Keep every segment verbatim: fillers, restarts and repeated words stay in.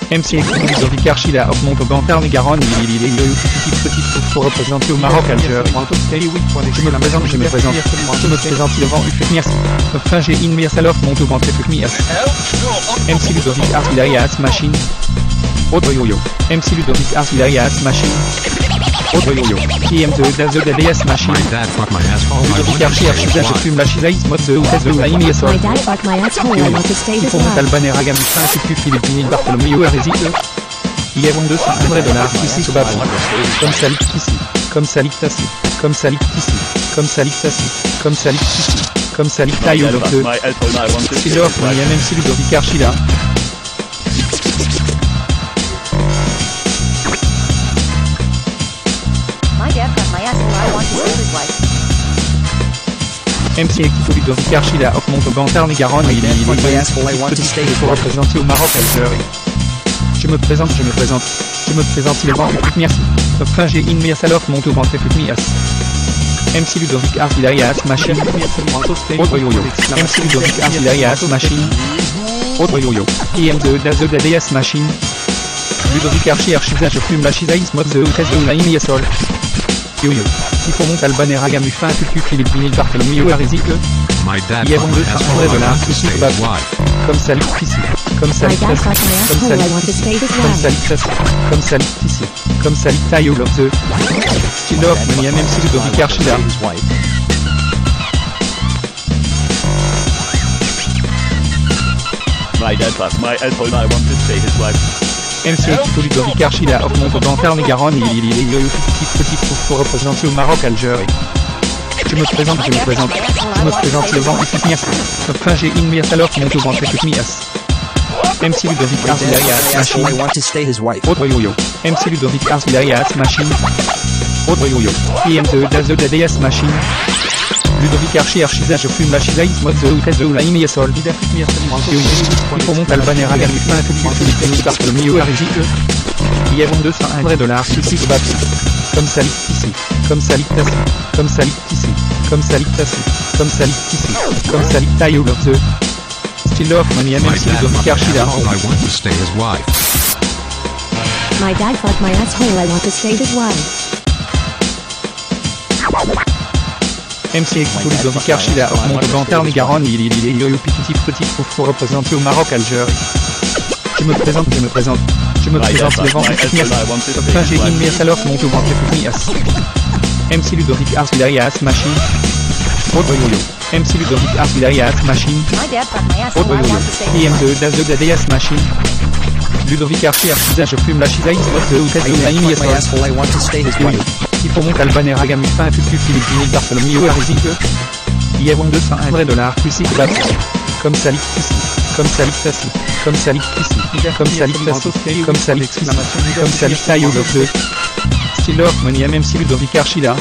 M C Ludovic Archila augmente au Gantarn et Garonne, il est petit petit pour représenter au Maroc, Algérie. Je me présente, je me présente, je me présente, il vend, merci. Enfin j'ai une Mirsalov, monte au Gantarn, M C Ludovic Archila Yas Machine. Autre yo-yo. M C Ludovic Archila Yas Machine. Autre yo-yo. P M deux Dazo D S Machine. Ludovic Archila Archila, je fume la Chisaïs, mode de ou test de la Imiasol. Pour mon Albanais Ragamusin, Fuku Philippine, Bartholomew Hérésie. Hier on deux cent un vrais dollars, ici au Babon. Comme Salik ici. Comme Salik Tassi. Comme Salik ici. Comme Salik Tassi. Comme Salik ici. Comme Salik Taïo deux. C'est l'offre, il y a même si Ludovic Archila. M C Ludovic Archila augmente au Gantarn et Garonne, il est petit pour représenter au Maroc, Algérie. Je me présente, je me présente, je me présente, il est bon, merci. Enfin j'ai une Mirsalov, monte au Gantarn, M C Ludovic Archila Yas Machine. Autre yo-yo. M C Ludovic Archila Yas Machine. Autre yo-yo. P M deux Dazo D S Machine. Ludovic Archila Archila, je fume la Chisaïs, mode de ou test de la Imiasol. Yo-yo. Si pour mon Albanais Ragamufin, Fuku Philippine, Bartholomew Hérésie. Hier on deux cent un vrais dollars, ici au Babon. Comme Salik ici. Comme Salik Tassi. Comme Salik ici. Comme Salik Tassi. Comme Salik ici. Comme Salik Taïo deux. Stiloff, Mania même si Ludovic Archila. My dad fucked my asshole, I want to stay his wife. M C Ludovic Archila augmente au Gantarn et Garonne, il est petit petit pour représenter au Maroc, Algérie. Je me présente, je me présente, je me présente le vent, merci. Enfin j'ai une Mirsalov, monte au Gantarn, M C Ludovic Archila Yas Machine. Autre yo-yo. M C Ludovic Archila Yas Machine. Autre yo-yo. P M deux Dazo D S Machine. Ludovic Archila Archila, je fume la Chisaïs, mode de ou test de ou la Imiasol. Pour mon Albanais Ragamufin, Fuku Philippine, Bartholomew Hérésie. Hier on deux cent un vrais dollars, ici au Babon. Comme Salik ici. Comme Salik Tassi. Comme Salik ici. Comme Salik Tassi. Comme Salik ici. Comme Salik Taïo deux. Stiloff, Mania même si Ludovic Archila. My dad fucked my asshole, I want to stay his wife. M C Ludovic Archila augmente au Gantarn et Garonne, il est petit petit pour représenter au Maroc, Algérie. Je me présente, je me présente, je me présente le vent, merci. Enfin j'ai une Mirsalov, monte au Gantarn, M C Ludovic Archila Yas Machine. Autre yo-yo. M C Ludovic Archila Yas Machine. Autre yo-yo. P M deux Dazo D S Machine. Ludovic Archila Archila, je fume la Chisaïs, mode de ou test de la Imiasol. Si pour mon Albanais Ragamufin, Fuku Philippine, Bartholomew Hérésie. Hier on deux cent un vrais dollars, ici au Babon. Comme Salik ici. Comme Salik Tassi. Comme Salik ici. Comme Salik Tassi. Comme Salik ici. Comme Salik Taïo deux. Stiloff, Mania même si Ludovic Archila.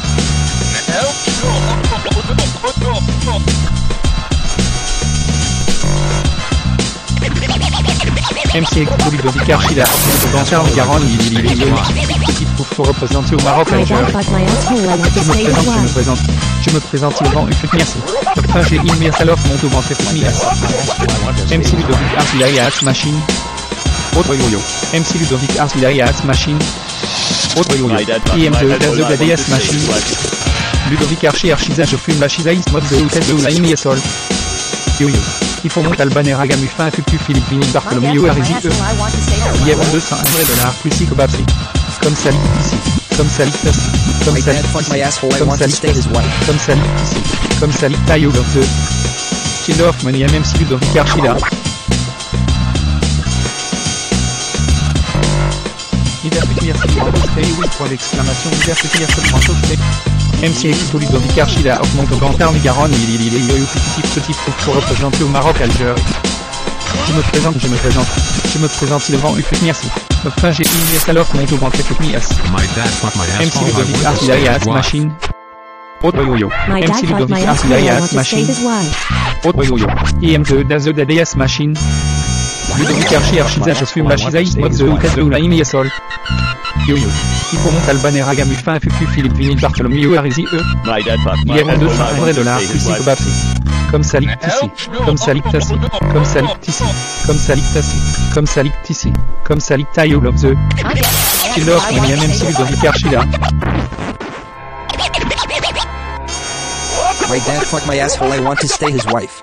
M C Ludovic Archila, au Gantarn et Garonne, il est petit pour représenter au Maroc, Algérie. Je me présente, je me présente, je me présente, il vend, merci. Enfin j'ai une Mirsalov, monte au Gantarn, M C Ludovic Archila Yas Machine. Autre yo-yo. M C Ludovic Archila Yas Machine. Autre yo-yo. P M deux Dazo D S Machine. Ludovic Archila Archila, je fume la Chisaïs, mode de ou test de ou la Imiasol. Yo-yo. Il faut monter Albanais Ragamufin, Fuku Philippine, Bartholomew Hérésie. Hier on deux cent un vrais dollars, ici au Babon. Comme Salik ici. Comme Salik Tassi. Comme Salik ici. Comme Salik Tassi. Comme Salik ici. Comme Salik Taïo deux. Stiloff, Mania même si Ludovic Archila. M C Ludovic Archila augmente au Gantarn et Garonne, il est petit petit pour représenter au Maroc, Algérie. Je me présente, je me présente, je me présente, il vend, merci. Enfin j'ai une Mirsalov, monte au Gantarn, M C Ludovic Archila Yas Machine. Autre yo-yo. M C Ludovic Archila Yas Machine. Autre yo-yo. P M deux Dazo D S Machine. Ludovic Archie Archiza je suis Machizaïs Mod The Hookaz ou la Imiasol. Yo yo. Hippo Montalban Ragamuffin Fufu Philippe Vinil Bartholomew Arizi E. My dad fucked my Hier en deux cents asshole. I vrais want to dollars stay plus his wife. Bapsi. Comme Salik Tissi. Comme Salik Tassi. Comme Salik Tissi. Comme Salik Tassi. Comme Salik Tissi. Comme Salik Tayo Love The. Killer William M C Ludovic Archie là. My dad fucked my asshole, I want to stay his wife.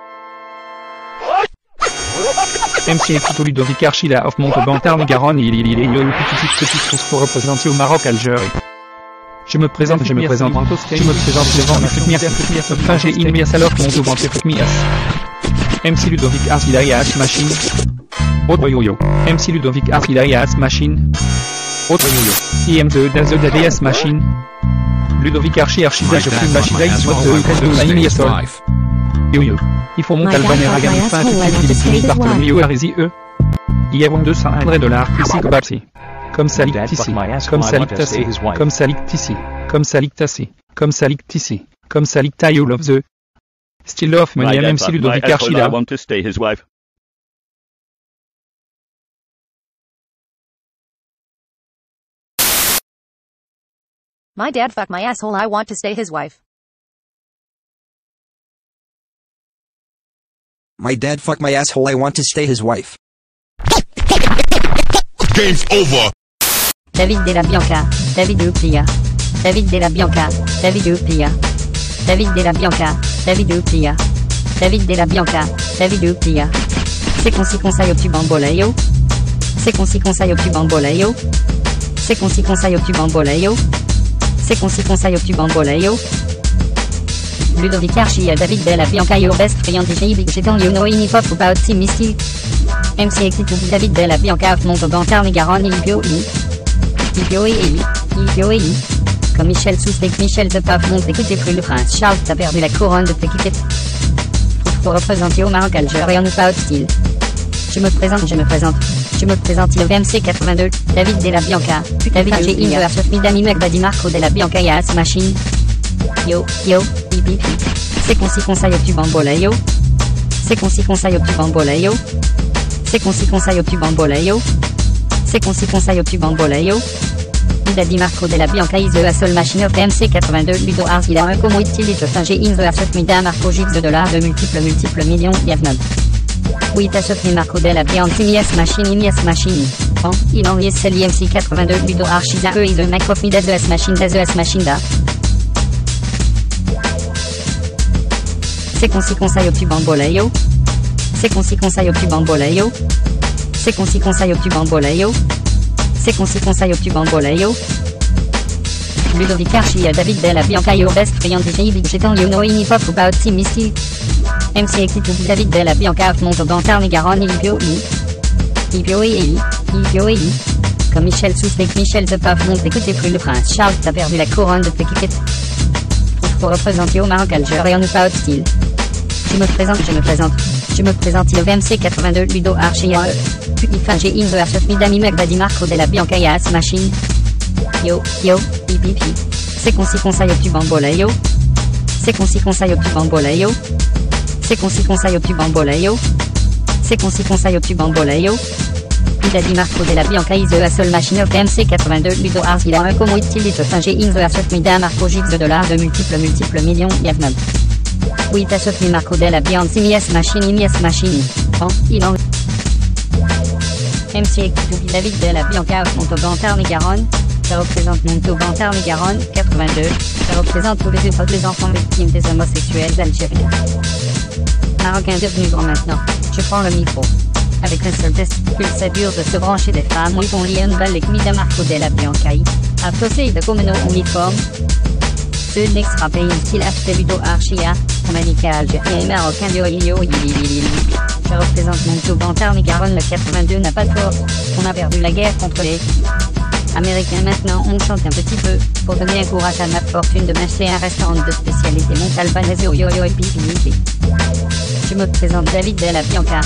M C Ekuto Ludovic Archie là of Montauban Tarn-et-Garonne il il il est une petite petite fosfo représenté au Maroc Algérie. Je me présente, je me présente, je me présente devant ma futmias, enfin j'ai une mias alors mon devant tes futmias. M C Ludovic Archie Darias Machine. Autre yo-yo. M C Ludovic Archie Darias Machine. Autre yo-yo. I M deux Dazo Darias Machine. Ludovic Archie Archisa je fume Machizaïs Mod The Hookaz ou la Imiasol. Yo yo. Il faut monter le banner à gamme fin Philippe Philippe Bartholomew Arizi E. Hier en deux cents vrais dollars plus Bapsi. Comme Salik Tissi, comme Salik Tassi, comme Salik Tissi, comme Salik Tassi, comme Salik Tissi, comme Salik Tayo Love The. Still Off My Money dad M C fucked my Ludovic asshole. Archie I là. want to stay his wife. My dad fucked my asshole, I want to stay his wife. My dad fucked my asshole, I want to stay his wife. Game's over. David Della Bianca, David Uplia. David Della Bianca, David Uplia. David Della Bianca, David Uplia. David Della Bianca, David Uplia. C'est qu'on s'y conseille au tube en bolayo. C'est qu'on s'y conseille au tube en bolayo. C'est qu'on s'y conseille au tube en bolayo. C'est qu'on s'y conseille au tube en bolayo. Ludovic Archie, David Della Bianca, your best friend D J Big Shit on you know any pop about Misty. M C Exit to David Della Bianca of Montauban Tarn-et-Garonne, Ilpio I. Ilpio et I. Ilpio et I. Comme Michel Soustek, Michel de Pape monte écoutez plus le prince Charles, t'as perdu la couronne de Péquiquette. Pour représenter au Maroc Alger et en pas style. Je me présente, je me présente. Je me présente le M C quatre-vingt-deux, David Della Bianca. David G. Inver, Midami Magdadi Marco Della Bianca Yas Machine. Yo, yo, hip hip hip. C'est qu'on s'y conseille au tube en bolayo. C'est qu'on s'y conseille au tube en bolayo. C'est qu'on s'y conseille au tube en bolayo. C'est qu'on s'y conseille au tube en bolayo. Midadi Marco Della Bianca is the seule machine of M C quatre-vingt-deux. Ludo Ars, il a un como utilise le fin G. Inver, Mida Marco Gibbs de dollars de multiples multiples millions. Yavnod. Oui, t'as chauffé Marco Della Bianca, Imias Machine, Imias Machine. Bon, il en est celle M C quatre-vingt-deux. Ludo Ars, is a E, is the Mac of Midas de S Machine, des S Machine da. C'est qu'on s'y conseille au tube en bolayo. C'est qu'on s'y conseille au tube en bolayo. C'est qu'on s'y conseille au tube en bolayo. C'est qu'on s'y conseille au tube en bolayo. Ludovic Archie, David Della Bianca, your best friend D J Big Shit on you know any pop about Misty. M C Exit to David Della Bianca of Montauban Tarn-et-Garonne, Ilpio I. Ilpio et I. Ilpio et I. Comme Michel Soustek, Michel de Pape monte écoutez plus le prince Charles, t'as perdu la couronne de Péquiquette. Pour représenter au Maroc Alger et en pas style. Je me présente, je me présente. Je me présente le M C quatre-vingt-deux, Ludo Archie. Puis fin G. Inver, Midami Magdadi Marco Della Bianca Yas Machine. Yo, yo, hip hip hip. C'est qu'on s'y conseille au tube en bolayo. C'est qu'on s'y conseille au tube en bolayo. C'est qu'on s'y conseille au tube en bolayo. C'est qu'on s'y conseille au tube en bolayo. Midadi Marco Della Bianca is the seule machine of M C quatre-vingt-deux. Ludo Ars, il a un como utilise le fin G. Inver, Mida Marco Gibbs de dollars de multiples multiples millions. Yavnod. Oui, t'as chauffé Marco Della Bianca, Imias Machine, Imias Machine. Bon, il en M C Exit David Della Bianca of Montauban Tarn-et-Garonne. Ça représente Montauban Tarn-et-Garonne, quatre-vingt-deux. Ça représente tous les autres les enfants victimes des homosexuels algériens. Marocain devenu grand maintenant. Je prends le micro. Avec un seul testicule, c'est dur de se brancher des femmes. Oui, on lit un bal avec Mida Marco Della Bianca. A procès de Comeno uniforme. Ce n'extra pays style H T Ludo Archia. Romanica algérien et marocain de Oyo Yili. Je représente Montauban Tarn-et-Garonne, le quatre-vingt-deux n'a pas de force. On a perdu la guerre contre les Américains. Maintenant on chante un petit peu pour donner un courage à ma fortune de m'acheter un restaurant de spécialité Montalbanaise et Oyo et Pipi. Je me présente David Della Bianca.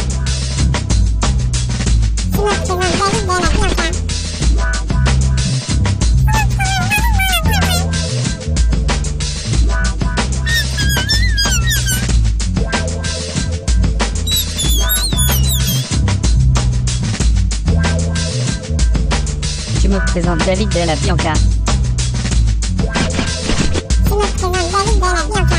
Je me présente David Della Bianca. me présente David de la Bianca. Je me présente David de la Bianca.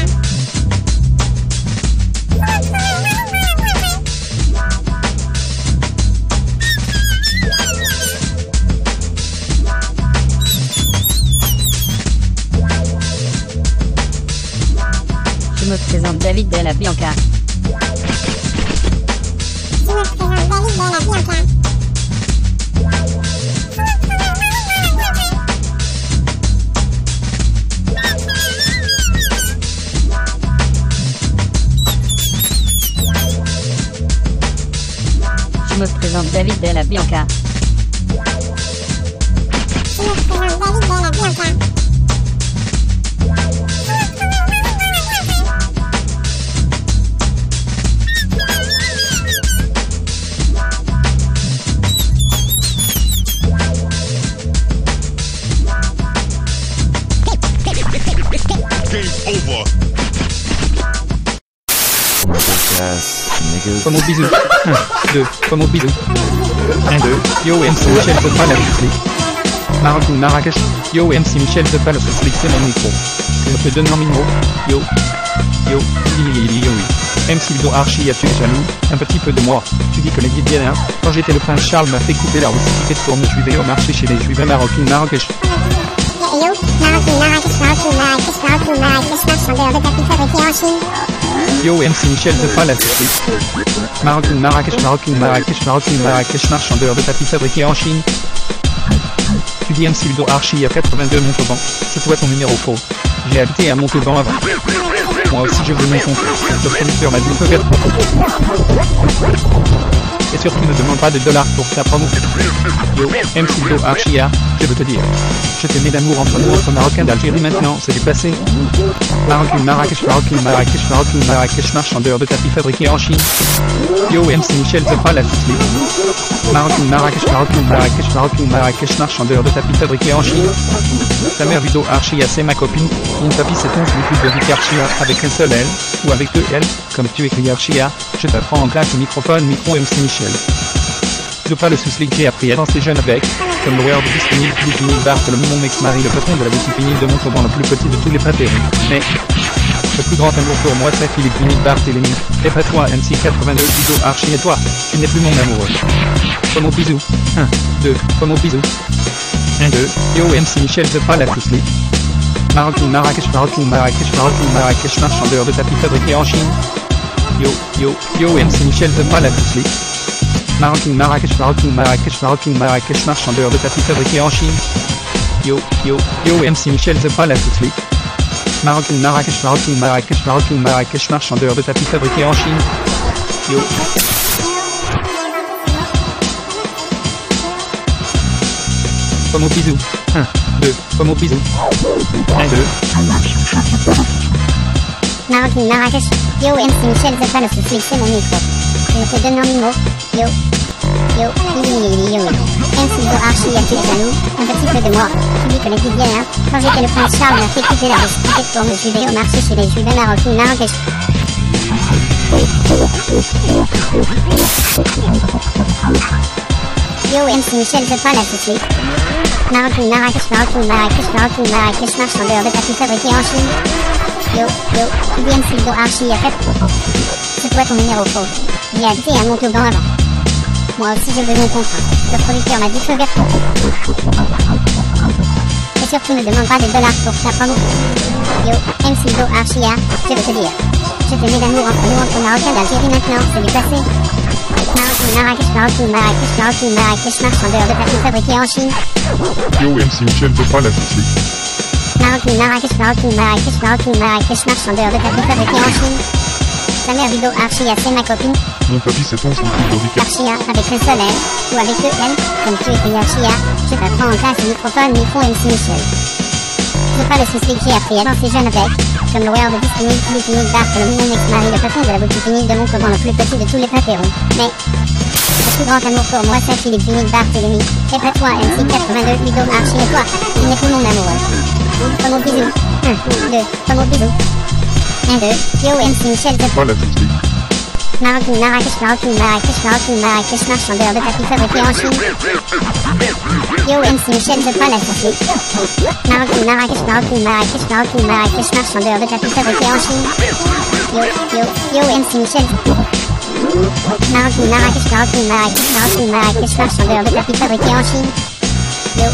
Je me présente David de la Bianca. Je me présente David de la Bianca. Je me présente David de la Bianca. Je me présente David de la Bianca. Comme au bisou. un, deux, comme au bisou. un, deux, yo M C Michel The Pal à Soufflé. Maroc ou Marrakech, yo M C Michel The Pal à Soufflé, c'est mon micro. Je te donne en micro, yo, yo, yo, yo, oui. M C Ludo Archie, as-tu jaloux, un petit peu de moi. Tu dis que les guides viennent, hein. Quand j'étais le prince Charles m'a fait couper la roussité pour me juiver au marché chez les juifs marocains Marrakech. Yo, Maroc ou Marrakech, Maroc ou Marrakech, Maroc ou Marrakech, marchandeur de tapis fabriqués en Chine. Yo M C Michel The Pal à Soufflé. Maroc ou Marrakech, Maroc ou Marrakech, Maroc ou Marrakech, marchandeur de tapis fabriqués en Chine. Tu dis M C Ludo Archie à quatre-vingt-deux Montauban, c'est toi ton numéro faux. J'ai habité à Montauban avant. Moi aussi je veux mon compte. Le producteur m'a dit feu vert. Et surtout ne demande pas de dollars pour ta promo. Yo, M C Ludo Archie, je veux te dire. Je t'aimais d'amour entre nous autres Marocains d'Algérie maintenant, c'est du passé. Maroc ou Marrakech, Maroc ou Marrakech, Maroc ou Marrakech, marchandeur de tapis fabriqués en Chine. Yo M C Michel The Pal à Soufflé. Maroc ou Marrakech, Maroc ou Marrakech, Maroc ou Marrakech, marchandeur de tapis fabriqués en Chine. Ta mère Ludo Archie, c'est ma copine. Une tapis c'est ton plus de Vic Archie avec un seul L ou avec deux L, comme tu écris Archie. Je t'apprends en classe au microphone, micro M C Michel. Je pas le souci que j'ai appris à danser jeune avec, comme le word disponible, Philippe Vinil Bartholomew, mon ex-mari, le patron de la boutique vinyle de Montauban, le plus petit de tous les pâtés. Mais le plus grand amour pour moi, c'est Philippe Vinil Bartholomew. Et pas toi, M C quatre-vingt-deux, Ludo Archie, et toi, tu n'es plus mon amoureux. Comme au bisou. un, deux, comme au bisou. un, deux, yo M C Michel The Pal à Soufflé. Maroc ou Marrakech, Maroc ou Marrakech, Maroc ou Marrakech, marchandeur de tapis fabriqués en Chine. Yo, yo, yo M C Michel The Pal à Soufflé. Maroc ou Marrakech, Maroc ou Marrakech, Maroc ou Marrakech, marchandeur de tapis fabriqués en Chine. Yo, yo, yo M C Michel The Pal à Soufflé. Maroc ou Marrakech, Maroc ou Marrakech, Maroc ou Marrakech, marchandeur de tapis fabriqués en Chine. Yo. Comme au bisou. un, deux, comme au bisou. un, deux. Maroc ou Marrakech, yo M C Michel The Pal à Soufflé, c'est mon micro. Je te donne en mimo, yo, yo, yo, yo, yo, M C Ludo Archie, as-tu jaloux, un petit peu de moi. Tu dis que les guides viennent, hein. Quand j'étais le prince Charles m'a fait couper la roussité pour me juiver au marché chez les juifs Maroc ou Marrakech. Yo M C Michel The Pal à Soufflé. Maroc ou Marrakech, Maroc ou Marrakech, Maroc ou Marrakech, marchandeur de tapis fabriqués en Chine. Yo, yo, tu dis M C Ludo Archie à quatre. C'est toi ton numéro faux. J'ai habité à Montauban avant. Moi aussi je veux mon contrat. Le producteur m'a dit feu vert. Et surtout ne demande pas de dollars pour ta promo. Yo, M C Ludo Archie, je veux te dire. Je t'aimais d'amour entre nous entre Marocains d'Algérie maintenant, c'est du passé. Maroc ou Marrakech, Maroc ou Marrakech, Maroc ou Marrakech, marchandeur de tapis fabriqués en Chine. Yo M C Michel The Pal à Soufflé. Maroc ou Marrakech, Maroc ou Marrakech, Maroc ou Marrakech, marchandeur de tapis fabriqués en Chine. Ta mère Ludo Archie, c'est ma copine. Mon tapis c'est ton, c'est Ludo Vic Archie, avec un seul L, ou avec deux L, comme tu écris Archie, je t'apprends en classe au microphone, micro M C Michel. C'est pas le souci que j'ai appris à danser jeune avec, comme le word disponible, Philippe Vinil Bartholomew, mon ex-mari, le patron de la boutique vinyle de Montauban, le plus petit de tous les pâtérons. Mais le plus grand amour pour moi, c'est Philippe Vinil Bartholomew. Et pas toi, M C quatre-vingt-deux, Ludo Archie, et toi, tu n'es plus mon amoureux. Comme au bisou. un, deux, comme au bisou. un, deux, yo M C Michel The Pal à Soufflé. Marocaine, Marrakech, Marocaine, Marrakech, Marocaine, Marrakech, marchandeur de tapis fabriqué en Chine. Yo, M C Michel, je pas la surprise. Marocaine, Marrakech, Marocaine, Marrakech, Marocaine, Marrakech, marchandeur de tapis fabriqué en Chine. Yo, yo, yo, M C Michel. Marocaine, Marrakech, Marocaine, Marrakech, Marocaine, Marrakech, marchandeur de tapis fabriqué en Chine. Yo.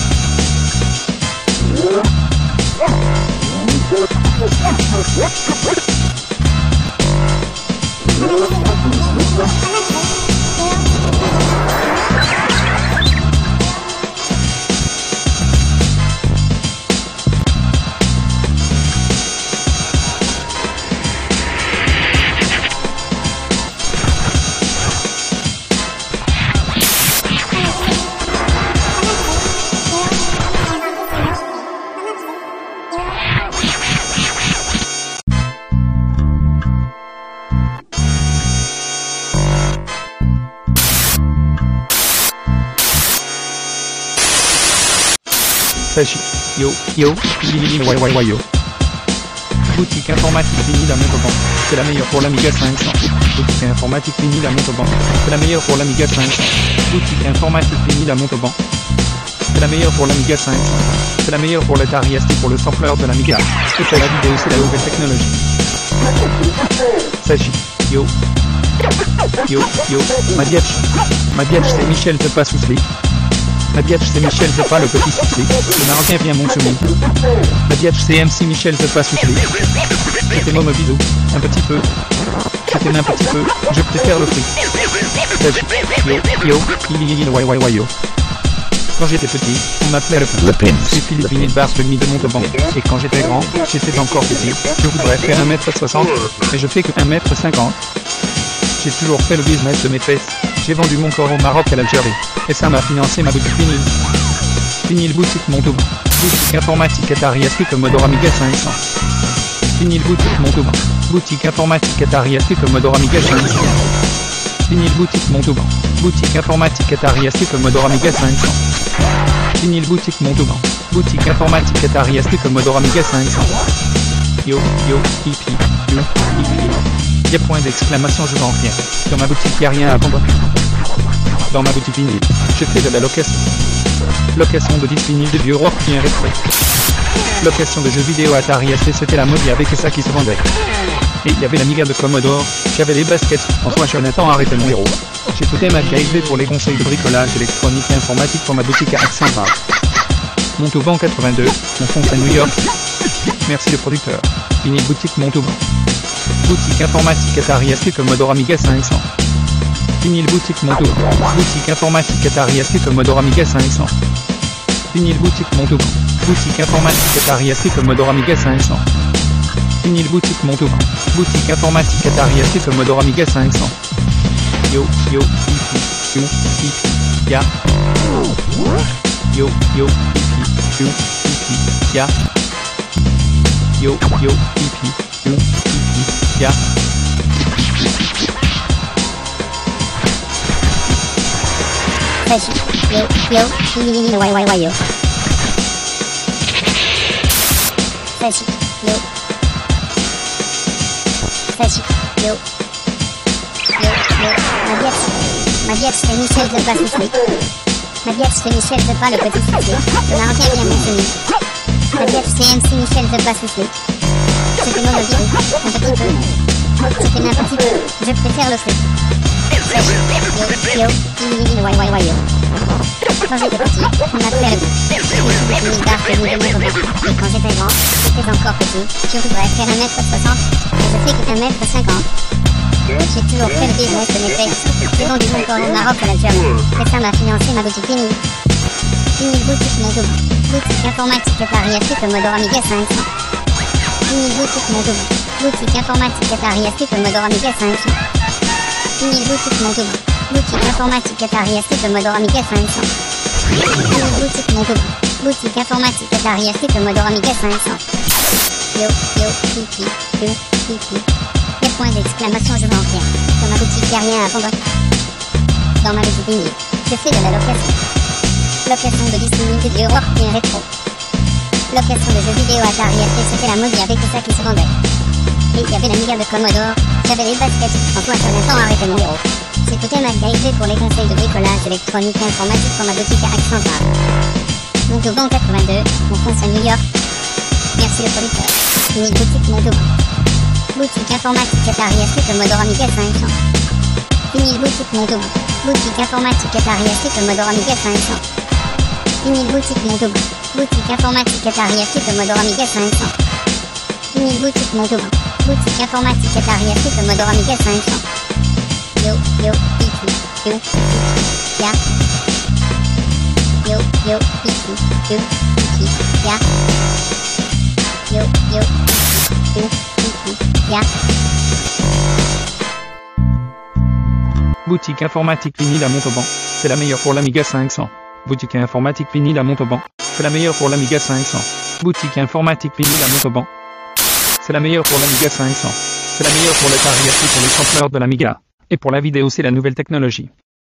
Sachi, yo, yo, lili, wai wai wai yo. Boutique informatique finie la Montauban, c'est la meilleure pour l'Amiga cinq cents. Boutique informatique finie la Montauban, c'est la meilleure pour l'Amiga cinq cents. Boutique informatique finie la Montauban, c'est la meilleure pour l'Amiga cinq cents. C'est la meilleure pour l'Atari S T pour le sampler de l'Amiga. C'est fait la vidéo, c'est la nouvelle technologie. Sachi, yo, yo, yo, ma biatch, ma biatch c'est Michel de pas souffler. Ma biatch c'est Michel, c'est pas le petit soufflé. Le Marocain vient mon chemin. Ma biatch c'est M C Michel, c'est pas soufflé. C'était Momo Bisou, un petit peu. C'était un petit peu, je préfère le prix. Yo, yo, yo, wai wai wai yo. Quand j'étais petit, on m'appelait le pin. Le pin. Je suis Philippe Vinny de Barce, de Montauban. Et quand j'étais grand, j'étais encore petit. Je voudrais faire un mètre soixante, mais je fais que un mètre cinquante. J'ai toujours fait le business de mes fesses. J'ai vendu mon corps au Maroc et à l'Algérie. Et ça m'a financé ma boutique Vinyle. Vinyle boutique Montauban. Boutique informatique Atari S T Commodore Amiga cinq cents. Vinyle boutique Montauban. Boutique informatique Atari S T Commodore Amiga cinq cents. Vinyle boutique Montauban. Boutique informatique Atari S T Commodore Amiga cinq cents. Vinyle boutique Montauban. Boutique informatique Atari S T Commodore Amiga cinq cents. Yo, yo, hippie, yo, hippie. Y'a point d'exclamation, je vends rien. Dans ma boutique y'a rien à vendre. Dans ma boutique vinyle, je fais de la location. Location de disques vinyles de vieux rock bien rétro. Location de jeux vidéo Atari S T, c'était la mode, il y avait que ça qui se vendait. Et il y avait l'Amiga de Commodore, j'avais les baskets. François Jonathan, arrêtez mon héros. J'ai tout ma K V pour les conseils de bricolage électronique et informatique pour ma boutique à accent rare. Montauban quatre-vingt-deux, on fonce à New York. Merci le producteur. Vinyle boutique Montauban. Boutique informatique Atari S T Commodore Amiga cinq cents. Vinyle boutique Montauban. Boutique informatique Atari S T Commodore Amiga cinq cents. Vinyle boutique Montauban. Boutique informatique Atari S T Commodore Amiga cinq cents. Vinyle boutique Montauban. Boutique informatique Atari S T Commodore Amiga cinq cents. Yo, yo, hippie, yo, hippie, ya. Yo, yo, hippie, yo, hippie, ya. Yo, yo, hippie, yo, hippie, ya. Yo, yo, wai wai wai yo. Sachi, yo. Sachi, yo. Yo, yo, ma biatch, ma biatch c'est Michel de pas souffler. Ma biatch c'est Michel de pas le petit soufflé. Le Marocain vient mon chemin. Ma biatch c'est M C Michel de pas souffler. C'était mon hobby, un petit peu. C'était un petit peu, je préfère le fric. Sachi, yo, yo, wai wai wai yo. Quand j'étais petit, on m'appelait le je suis Vinny Dark de Montauban. Et quand j'étais grand, j'étais encore petit. Je voudrais faire un mètre soixante, mais je fais que un mètre cinquante. J'ai toujours fait le business de mes fesses. J'ai vendu mon corps au Maroc à l'Algérie. Et ça m'a financé ma boutique Vinyle. Vinyle boutique Montauban. Boutique informatique Atari S T Commodore Amiga cinq cents. Vinyle boutique Montauban. Boutique informatique Atari S T Commodore Amiga cinq cents. Vinyle boutique Montauban. Boutique informatique Atari S T Commodore Amiga cinq cents. Vinyle boutique Montauban. Boutique informatique Atari S T Commodore Amiga cinq cents. Yo, yo, hippie, yo, hippie. Y'a point d'exclamation, je vends rien. Dans ma boutique y'a rien à vendre. Dans ma boutique vinyle, je fais de la location. Location de disques vinyles de vieux rock bien rétro. Location de jeux vidéo Atari S T, c'était la mode, il y avait que ça qui se vendait. Et il y avait l'Amiga de Commodore, J'avais les baskets. En toi, ça longtemps arrêté mon héros. J'écoutais MacGyver pour les conseils de bricolage, électronique et informatique pour ma boutique à accent grave. Montauban quatre-vingt-deux, on fonce à New York. Merci le producteur. Unique boutique Montauban. Boutique informatique Atari S T Commodore Amiga cinq cents. Fini boutique Montauban. Boutique informatique Atari S T Commodore Amiga cinq cents. Fini boutique Montauban. Boutique informatique Atari S T Commodore Amiga cinq cents. Fini boutique Montauban. Boutique informatique Atari S T Commodore Amiga cinq cents. Yo, yo, ici, yo, ici, ya. Yo, yo, ici, yo, ici, ya. Yo, yo, yo, ici, ya. Boutique informatique vinyle à Montauban, c'est la meilleure pour l'Amiga cinq cents. Boutique informatique vinyle à Montauban, c'est la meilleure pour l'Amiga cinq cents. Boutique informatique vinyle à Montauban, c'est la meilleure pour l'Amiga cinq cents. C'est la meilleure pour l'Atari S T pour les sampleurs de l'Amiga. Et pour la vidéo, c'est la nouvelle technologie.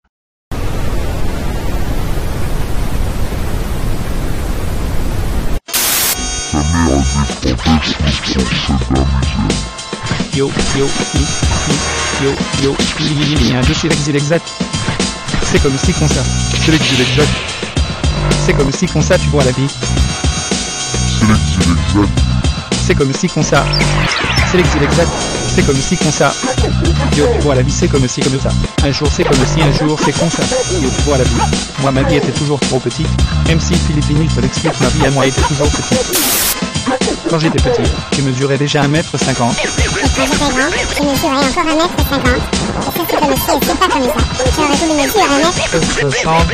Yo, yo, hi, hi, yo, yo, il y a un dossier l'exil exact. C'est comme si qu'on ça. C'est l'exil exact. C'est comme si qu'on ça, tu vois la vie. C'est l'exil exact. C'est comme si qu'on ça. C'est l'exil exact. C'est comme si qu'on ça. Yo, tu vois la vie, c'est comme si comme ça. Un jour c'est comme si, un jour c'est comme ça. Yo, tu vois la vie. Moi ma vie était toujours trop petite. M C Philippine, il te l'explique, ma vie à moi était toujours petite. Quand j'étais petit, je mesurais déjà un mètre cinquante. Et quand j'étais grand, je mesurais encore un mètre cinquante. Et ça c'est comme si, et c'est pas comme ça. J'aurais voulu mesurer un mètre soixante.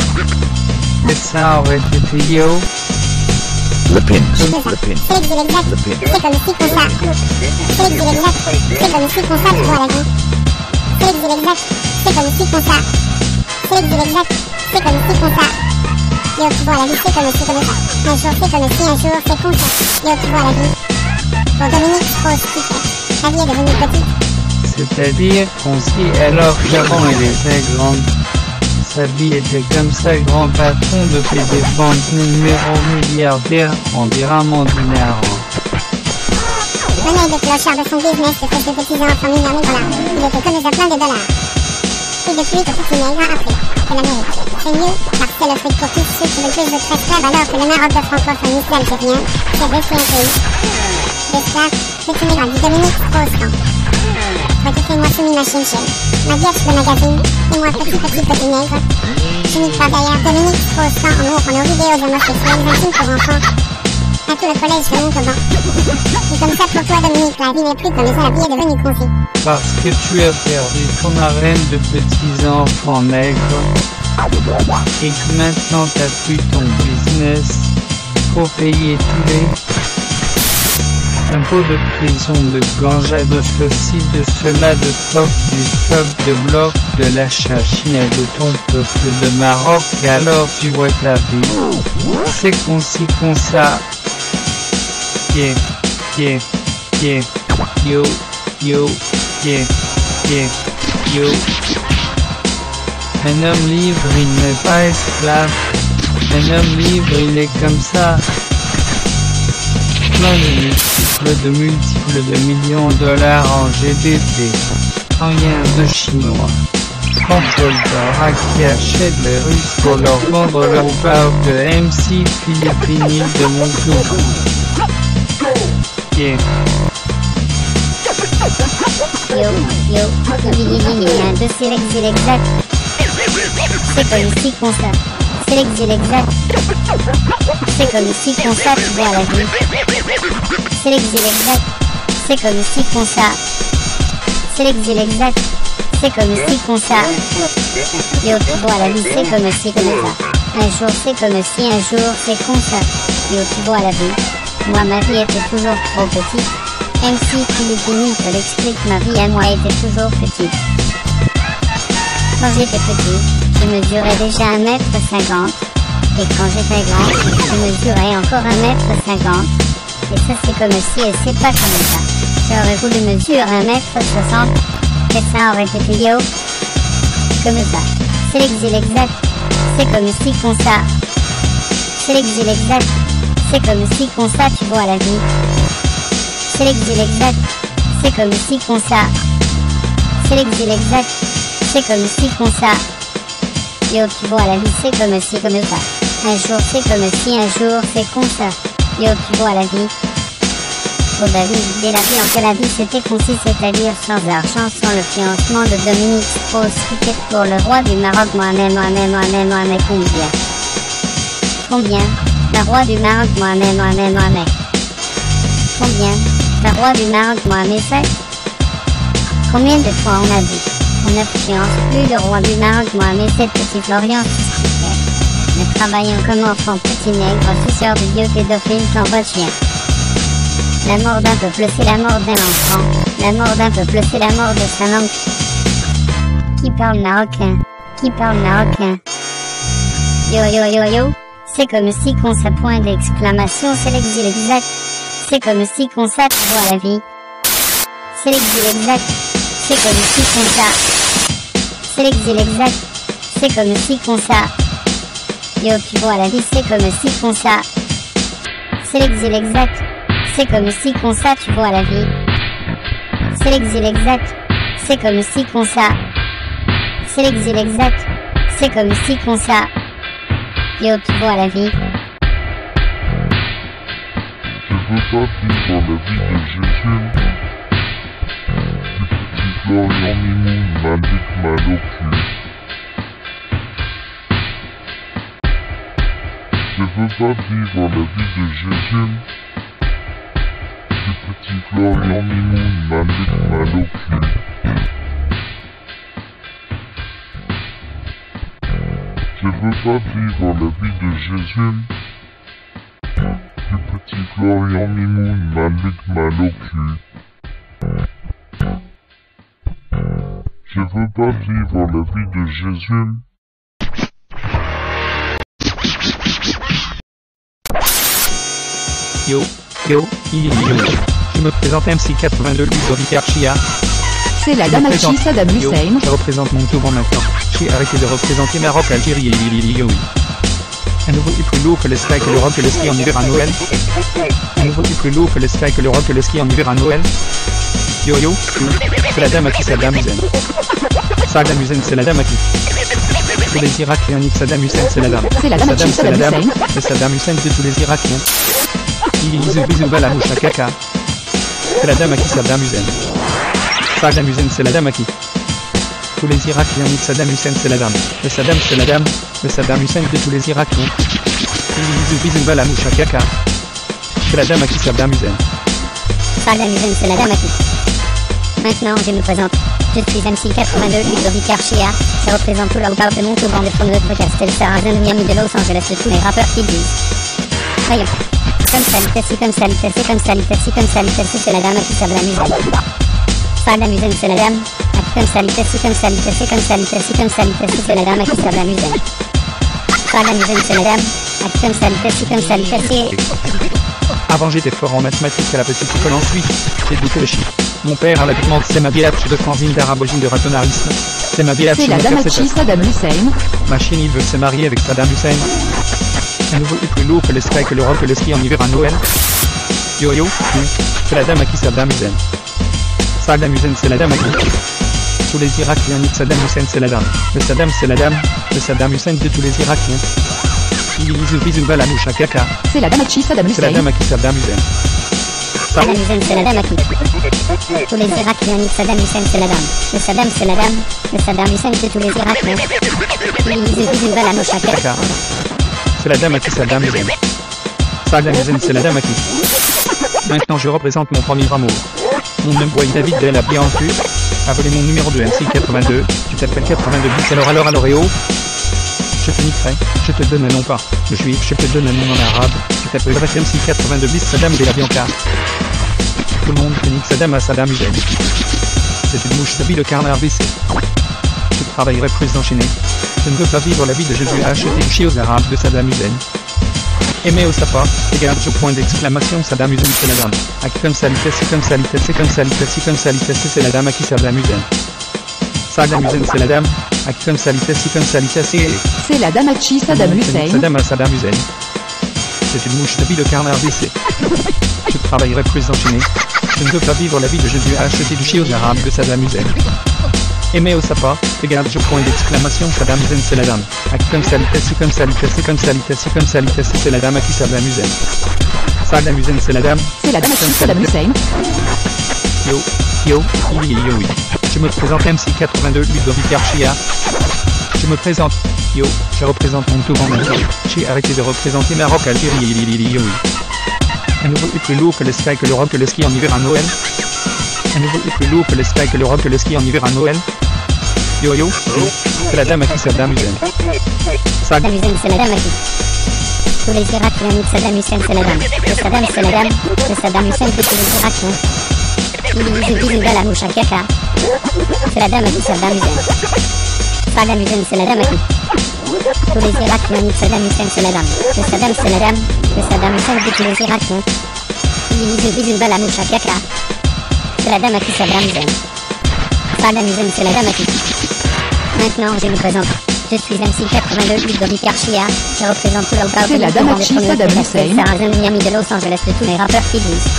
Et ça aurait été yo. Le pin. C'est ça. C'est l'exil exact. C'est comme si qu'on ça. C'est l'exil exact. C'est comme si qu'on ça, tu vois la vie. C'est l'exil exact. C'est comme si qu'on ça. C'est l'exil exact. C'est comme si qu'on ça. Yo, tu vois la vie, c'est comme si comme ça. Un jour c'est comme si, un jour c'est comme ça. Yo, tu vois la vie. Pour Dominique Strauss, la vie est devenue petite. C'est-à-dire qu'on s'y alors qu'avant elle était grande. Sa vie était comme ça, grand patron de P D Banque, numéro milliardaire, on dira mon dinaro. Monnaie de clochard de son business de quelques petits enfants mineurs mais voilà, il était comme déjà plein de dollars. Et depuis que petit nègre a appris que l'Amérique c'est mieux parce que c'est le fric pour tous ceux qui veulent plus de très esclaves alors que le Maroc de francophonie c'est algérien, c'est resté un pays. L'esclave, petit nègre dit Dominique Strauss. Requêtez-moi soumis ma chin-chin, ma vierge de magazine, et moi petit petit petit nègre. Je n'y pas d'ailleurs Dominique Strauss en montre nos vidéos homosexuelles, un film pour enfants. À tout le collège de Montauban. Et comme ça pour toi Dominique, la vie n'est plus comme ça, la vie est devenue concis. Parce que tu as perdu ton arène de petits enfants nègres. Et que maintenant t'as plus ton business. Pour payer tous les impôts de prison, de ganja, de ceci, de cela, de top, du stock, de bloc, de la chachine de ton peuple de Maroc. Et alors tu vois ta vie. C'est concis comme ça. Yeah, yeah, yeah, yo, yo, yeah, yeah, yo. Un homme libre, il n'est pas esclave. Un homme libre, il est comme ça. Plein de multiples de multiples de millions de dollars en G B P. Rien de chinois. Contrôleur qui achète les Russes pour leur vendre leur part de M C Philippine de Montauban. Yeah. Yo, yo, il y a un dossier l'exil exact. C'est comme si qu'on ça. C'est l'exil exact. C'est comme si qu'on ça, tu vois la vie. C'est l'exil exact. C'est comme si qu'on ça. C'est l'exil exact. C'est comme si qu'on ça. Yo, tu vois la vie, c'est comme si comme ça. Un jour c'est comme si, un jour c'est comme ça. Yo, tu vois la vie. Moi ma vie était toujours trop petite. M C Philippine te l'explique, ma vie à moi était toujours petite. Quand j'étais petit, je mesurais déjà un mètre cinquante. Et quand j'étais grand, je mesurais encore un mètre cinquante. Et ça c'est comme si et c'est pas comme ça. J'aurais voulu mesurer un mètre soixante. Et ça aurait été yo. Comme ça. C'est l'exil exact. C'est comme si qu'on ça. C'est l'exil exact. C'est comme si qu'on ça, tu vois la vie. C'est l'exil exact. C'est comme si qu'on ça. C'est l'exil exact. C'est comme si comme ça. Yo, tu vois la vie, c'est comme si comme ça. Un jour c'est comme si, un jour c'est comme ça. Yo, tu vois la vie. Oh bah oui, dès la vie en que la vie c'était concis, c'est-à-dire sans argent, sans le financement de Dominique Strauss, ticket pour le roi du Maroc, moi-même, moi-même, moi-même, moi-même, combien Combien Le roi du Maroc, moi-même, moi-même, moi-même. Combien Le roi du Maroc, moi-même, fait. Combien de fois on a dit on ne fiance plus le roi du Maroc, moi-même, c'est petit Florian, mais travaillant comme enfant petit nègre, suceur de Dieu, pédophile, sans votre chien. La mort d'un peuple, c'est la mort d'un enfant. La mort d'un peuple, c'est la mort de sa langue. Qui parle marocain? Qui parle marocain? Yo yo yo yo, c'est comme si qu'on sa point d'exclamation, c'est l'exil exact. C'est comme si qu'on ça, tu vois la vie. C'est l'exil exact. C'est comme si qu'on ça. C'est l'exil exact. C'est comme si qu'on ça. Yo, tu vois la vie, c'est comme si qu'on ça. C'est l'exil exact. C'est comme si qu'on ça, tu vois la vie. C'est l'exil exact. C'est comme si qu'on ça. C'est l'exil exact. C'est comme si qu'on ça. Yo, tu vois la vie. Je veux pas vivre la vie de Jésus. Du petit Florian Mimoun, Malik Malocu. Je veux pas vivre la vie de Jésus. Du petit Florian Mimoun, Malik Malocu. Je veux pas vivre la vie de Jésus. Du petit Florian Mimoun, Malik Malocu. Je veux pas vivre la vie de Jésus. Yo, yo, il yo. Je me présente M C quatre-vingt-deux Ludovic Archia. C'est la dame Alchi Saddam Hussein. Je représente mon tour maintenant. J'ai arrêté de représenter Maroc, Algérie et yo. Un nouveau est plus lourd que le sky que le rock et le ski en hiver à Noël. Un nouveau est plus lourd que le sky que le rock et le ski en hiver à Noël. Yo yo, c'est la dame à qui Saddam Hussein. Saddam Hussein, c'est la dame à qui. Tous les Irakiens niquent Saddam Hussein, c'est la dame. C'est la dame à qui Saddam Hussein. C'est Saddam Hussein de tous les Irakiens. Bisous bisous bala mouche à caca. C'est la dame à qui Saddam Hussein. Saddam Hussein, c'est la dame à qui. Tous les Irakiens niquent Saddam Hussein, c'est la dame. Le Saddam, c'est la dame. Le Saddam Hussein de tous les Irakiens. Bisous bisous bala mouche à caca. C'est la dame à qui Saddam Hussein. Saddam Hussein, c'est la dame à qui. Maintenant, je me présente. Je suis M C quatre-vingt-deux Ludovic Archia. Ça représente tout là où parle de mon tour de Fondeux de Castel Sarrazin de Miami de Los Angeles de tous les rappeurs qui disent. Voyons. Comme salité, c'est comme salité, c'est comme salité, c'est comme salité, c'est la dame à qui Saddam Hussein. Saddam Hussein, c'est la dame. Comme salité, c'est comme salité, c'est comme salité, c'est comme salité, c'est la dame à qui Saddam Hussein. Saddam Hussein, c'est la dame. Comme salité, c'est comme salité, c'est... Avant j'étais fort en mathématiques à la petite école, ensuite j'ai douté le chiffre. Mon père a l'habillement de Sema Bielach de fanzine d'arabogine de ratonarisme. Sema Bielach, c'est la dame à qui Saddam Hussein. Machine, il veut se marier avec Saddam Hussein. Un nouveau est plus lourd que le sky que le rock et le ski en hiver à Noël. Yo yo, c'est la dame à qui Saddam Hussein. Saddam Hussein, c'est la dame à qui. Tous les Irakiens niquent Saddam Hussein, c'est la dame. Le Saddam, c'est la dame. Le Saddam Hussein de tous les Irakiens. Bisous bisous bala mouche à caca. C'est la dame à qui Saddam Hussein. C'est la dame à qui Saddam Hussein. Saddam Hussein, c'est la dame à qui. Tous les Irakiens niquent Saddam Hussein, c'est la dame. Le Saddam, c'est la dame. Le Saddam Hussein de tous les Irakiens. Bisous bisous bala mouche à caca. C'est la dame à qui Saddam Hussein. Saddam Hussein, c'est la dame à qui. Maintenant je représente mon premier amour. Mon même boy David de la Biancu a volé mon numéro de M C quatre-vingt-deux. Tu t'appelles quatre-vingt-deux bis, alors alors alors et oh. Je te niquerai, je te donne un nom pas. Le juif, je te donne un nom en arabe. Tu t'appellerais M C quatre-vingt-deux bis Saddam de la Bianca. Tout le monde te nique Saddam à Saddam Hussein. C'est une mouche de le carnard V C. Je travaillerai plus enchaîné. Je ne veux pas vivre la vie de Jésus à acheter du chi aux arabes de Saddam Hussein. Aimer au sapin, égale au point d'exclamation Saddam Hussein, c'est la dame. À qui comme salité, c'est comme salité, c'est comme salité, c'est comme salité, c'est la dame à qui Saddam Hussein. Saddam Hussein, c'est la dame. À qui comme salité, c'est comme salité, c'est... C'est la dame à qui Saddam Hussein. Saddam à Saddam Hussein. C'est une mouche de vie de carnard V C. Je travaillerai plus enchaîné. Je ne veux pas vivre la vie de Jésus à acheter du chi aux arabes de Saddam Hussein. Aimé au sapin, regarde je point d'exclamation, Saddam Hussein c'est la dame. Ak comme salutation, comme salutation, comme salutation, comme salutation, c'est la dame à qui Saddam Hussein. Saddam Hussein c'est la dame. C'est la dame à qui Saddam Hussein. Yo, yo, yo, yo, yo, oui. Je me présente M C quatre-vingt-deux, Ludovic Archia. Je me présente, yo, je représente mon tour en même temps. J'ai arrêté de représenter Maroc, Algérie, yo, oui. Un nouveau est plus lourd que le sky, que le rock, que le ski en hiver à Noël. Un nouveau est plus lourd que le sky, que le rock, que le ski en hiver à Noël. Yo yo, yo. C'est la dame à qui Saddam Hussein. Saddam Hussein c'est la dame à qui. Tous les Irakiens niquent Saddam Hussein c'est la dame. Le Saddam c'est la dame. Le Saddam Hussein de tous les Irakiens. Il vise une balle à mouche à caca. C'est la dame à qui Saddam Hussein. Saddam Hussein c'est la dame à qui. Tous les Irakiens niquent Saddam Hussein c'est la dame. Le Saddam c'est la dame. Le Saddam Hussein de tous les Irakiens. Il vise une balle à mouche à caca. C'est la dame à qui Saddam Hussein. Saddam Hussein c'est la dame à qui. Maintenant, je me présente. Je suis M C quatre-vingt-deux, Ludovic Archia. Je représente tout le C'est la dame à qui Saddam Hussein. Sarah Miami de Los Angeles de tous les rappeurs qui disent.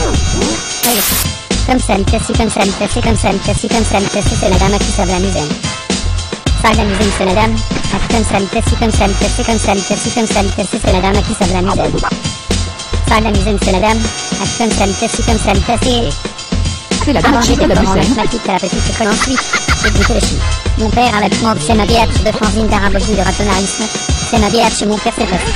Comme salutation, comme salutation, comme salutation, comme salutation, c'est la dame à qui Saddam Hussein. Saddam Hussein c'est la dame. Comme salutation, comme salutation, comme salutation, comme salutation, c'est la dame à qui Saddam Hussein. Saddam Hussein c'est la dame. Comme salutation, comme salutation. C'est la dame à qui Saddam Hussein. Ma petite, la petite école ensuite. J'ai goûté le chien. Mon père a la demande, c'est ma biatch de fanzine d'arabogie de ratonarisme. C'est ma biatch chez mon père, c'est vrai.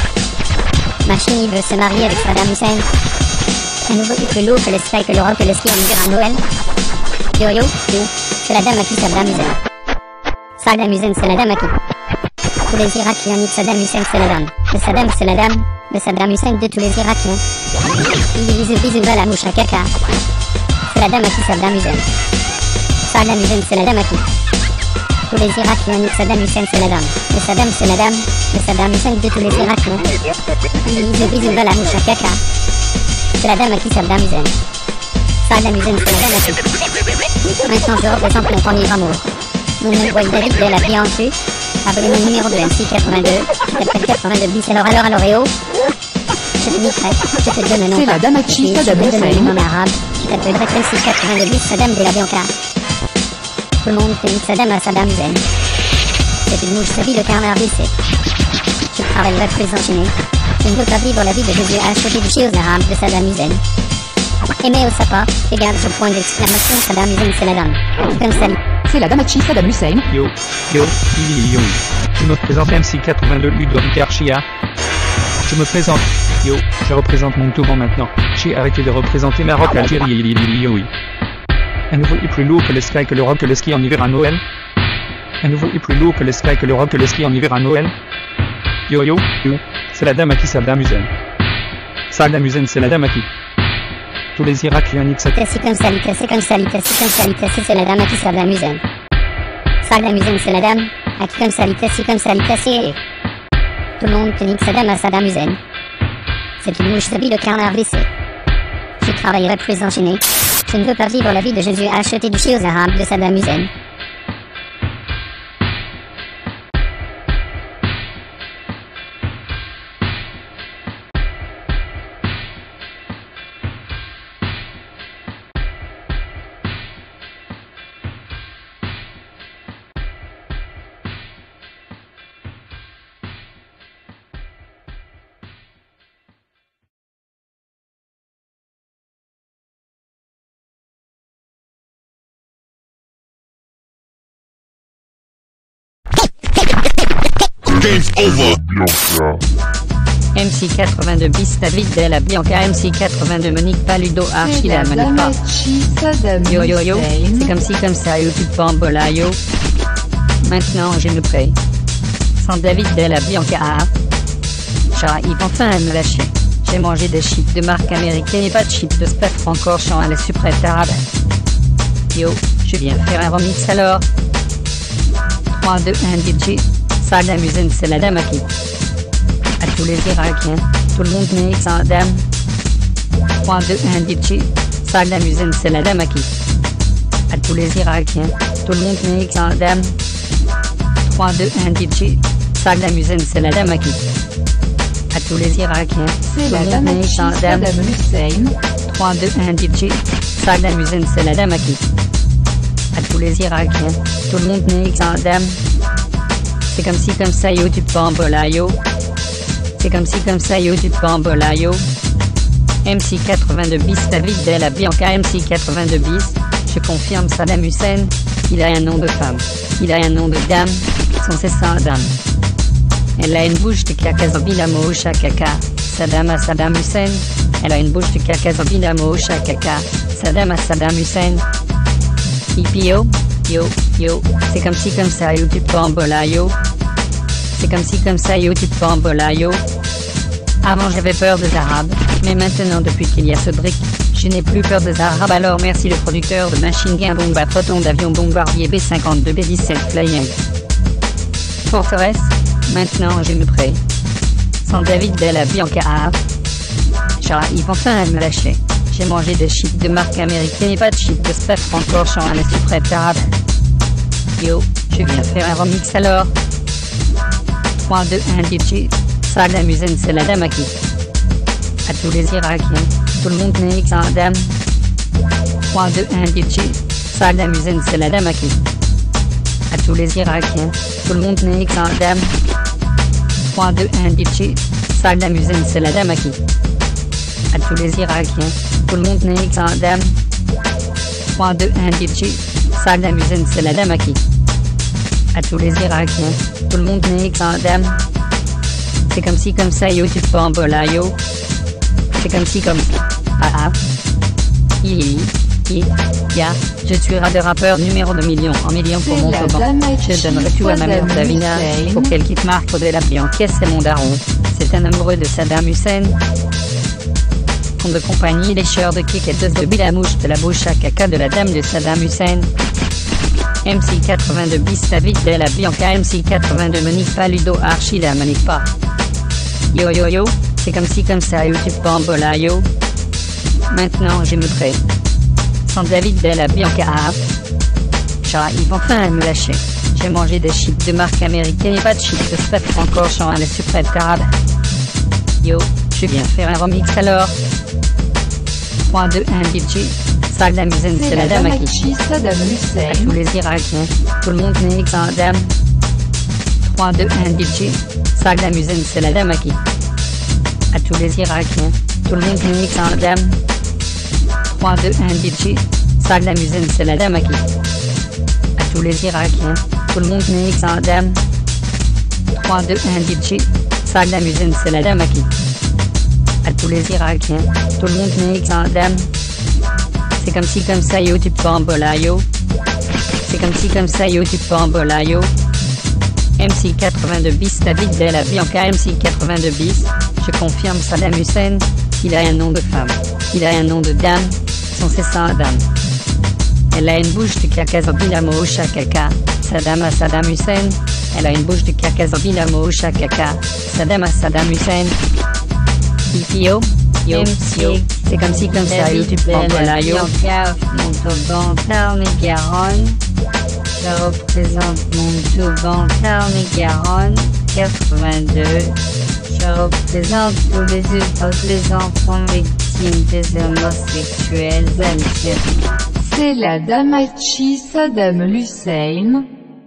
Ma chimie veut se marier avec Saddam Hussein. Un nouveau est plus lourd que le sky, que le rock, que le ski en hiver à Noël. Yo yo, yo, c'est la dame à qui Saddam Hussein. Saddam Hussein c'est la dame à qui. Tous les Irakiens niquent Saddam Hussein c'est la dame. Le Saddam c'est la dame. Le Saddam Hussein de tous les Irakiens. Il vise vise une balle à mouche à caca. C'est la dame à qui Saddam Hussein. Saddam Hussein c'est la dame à qui. Tous les Irakiens niquent Saddam Hussein c'est la dame. Le Saddam c'est la dame. Le Saddam Hussein de tous les Irakiens. Il vise une balle à mouche à caca. C'est la dame à qui Saddam Hussein. Saddam Hussein c'est la dame à qui. Maintenant je représente mon premier amour. Mon nom est David de la vie en dessus. Appelez mon numéro de M C quatre-vingt-deux. Je t'appelle quatre-vingt-deux bis. Alors alors alors et oh. Je te niquerai. Je te donne un nom. C'est la dame à qui Saddam Hussein. En arabe. Je t'appellerai M C quatre-vingt-deux bis Saddam de la Bianca. Tout le monde te nique Saddam à Saddam Hussein. C'est une mouche sabie de canard blessé. Je travaillerai plus enchaîné. Je ne veux pas vivre la vie de Jésus à acheter du chien aux arabes de Saddam Hussein. Aimé au sapin, regarde ce point d'exclamation, Saddam Hussein c'est la dame. Comme salut. C'est la dame à qui Saddam Hussein. Yo, yo, yo, yo. Je me présente M C quatre-vingt-deux, Ludovic Archia. Je me présente. Yo, je représente mon tour maintenant. J'ai arrêté de représenter Maroc, Algérie, yo, oui. Un nouveau est plus lourd que le sky, que le rock, que le ski en hiver à Noël. Un nouveau est plus lourd que le sky, que le rock, que le ski en hiver à Noël. Yo yo, yo, c'est la dame à qui Saddam Hussein. Saddam Hussein c'est la dame à qui. Tous les Irakiens niquent Saddam. C'est comme salutation, c'est comme salutation, comme salutation, c'est la dame à qui Saddam Hussein. Saddam Hussein c'est la dame, à qui comme salutation, comme salutation. Tout le monde te nique Saddam à Saddam Hussein. C'est une mouche sabie de canard blessé. Je travaillerai plus enchaîné. Je ne veux pas vivre la vie de Jésus à acheter du chien aux arabes de Saddam Hussein. Game's over. Bianca. M C quatre-vingt-deux bis David de la Bianca. M C quatre-vingt-deux Monique Paludo Archie la Monique pas. Yo yo yo, c'est comme si comme ça yo tu bambola yo. Maintenant je me prête. Sans David de la Bianca. J'arrive enfin à me lâcher. J'ai mangé des chips de marque américaine et pas de chips de spectre encore chant à la suprette arabe. Yo, je viens faire un remix alors. trois, deux, un D J. Saddam Hussein c'est la dame à qui. À tous les Irakiens, tout le monde nique Saddam. trois, deux, un D J. Saddam Hussein c'est la dame à qui. À tous les Irakiens, tout le monde nique Saddam. trois, deux, un D J. Saddam Hussein c'est la dame à qui. À tous les Irakiens, c'est la dame à qui Saddam Hussein. trois, deux, un D J. Saddam Hussein c'est la dame à qui. À tous tous les Irakiens, tout le monde n'est qu'Adam. C'est comme si comme ça yo tu bambola yo. C'est comme si comme ça yo tu bambola yo. M C quatre-vingt-deux bis, David Della Bianca. M C quatre-vingt-deux bis, je confirme Saddam Hussein, il a un nom de femme, il a un nom de dame, son c'est Saddam. Elle a une bouche de caca zobilamo shakaka. Saddam à Saddam Hussein, elle a une bouche de caca zobilamo shakaka. Saddam à Saddam Hussein. Hippie yo, yo, yo, c'est comme si comme ça yo tu bambola yo. C'est comme si comme ça yo tu bambola yo. Avant j'avais peur des Arabes, mais maintenant depuis qu'il y a ce brick, je n'ai plus peur des Arabes. Alors merci le producteur de machine gun bombe à proton d'avion bombardier B cinquante-deux B dix-sept Flying Forteresse. Maintenant je me prête. Sans David Della Bianca. J'arrive enfin à me lâcher. J'ai mangé des chips de marque américaine et pas de chips de spef encore chant à la suprême arabe. Yo, je viens faire un remix alors. trois, deux, un, D J. Saddam Hussein c'est la dame à qui? À tous les Irakiens, tout le monde n'est qu'Adam. trois, deux, un, D J. Saddam Hussein c'est la dame à qui? À tous les Irakiens, tout le monde n'est qu'Adam. trois, deux, un, D J. Saddam Hussein c'est la dame à qui? À tous les Irakiens, tout le monde n'est qu'Adam. trois, deux, un, D J. Saddam Hussein c'est la dame à qui? À tous les Irakiens, tout le monde n'est qu'Adam. C'est comme si comme ça yo tu bambola yo. C'est comme si comme ça. Ah ah. Hi hi. Ya. Je suis rat de rappeur numéro deux millions en millions pour mon copain. Je donnerai tout à ma mère Davina pour qu'elle quitte Marc de la Bianca. C'est mon daron. C'est un amoureux de Saddam Hussein. Fond de compagnie, lécheur de kick et de bilamouche de la bouche à caca de la dame de Saddam Hussein. M C quatre-vingt-deux bis, David Della Bianca. M C quatre-vingt-deux Monique pas Ludo Archie la Monique pas. Yo yo yo, c'est comme si comme ça yo tu bambola yo. Maintenant je me prête. Sans David Della Bianca. J'arrive enfin à me lâcher. J'ai mangé des chips de marque américaine et pas de chips de spef encore chant à la suprême arabe. Yo, je viens faire un remix alors. trois, deux, un, D J. Saddam Hussein c'est la dame à qui? Saddam Hussein. À tous les Irakiens, tout le monde n'est qu'Adam. trois, deux, un, D J. Saddam Hussein c'est la dame à qui? À tous les Irakiens, tout le monde n'est qu'Adam. trois, deux, un, D J. Saddam Hussein c'est la dame à qui? À tous les Irakiens, tout le monde n'est qu'Adam. trois, deux, un, D J. Saddam Hussein c'est la dame à qui? À tous les Irakiens, tout le monde n'est qu'Adam. C'est comme si comme ça yo tu bambola yo. C'est comme si comme ça yo tu bambola yo. M C quatre-vingt-deux bis, David Della Bianca. M C quatre-vingt-deux bis, je confirme Saddam Hussein, il a un nom de femme, il a un nom de dame, son c'est Saddam. Elle a une bouche de caca zobilamo shakaka. Saddam à Saddam Hussein, elle a une bouche de caca zobilamo shakaka. Saddam à Saddam Hussein. Hippie yo, yo, yo, c'est comme si comme ça yo tu bambola yo. Montauban, Tarn-et-Garonne. Je représente Montauban, Tarn-et-Garonne. quatre-vingt-deux. Je représente tous les autres les enfants victimes des homosexuels algériens. C'est la Damachi Saddam Hussein.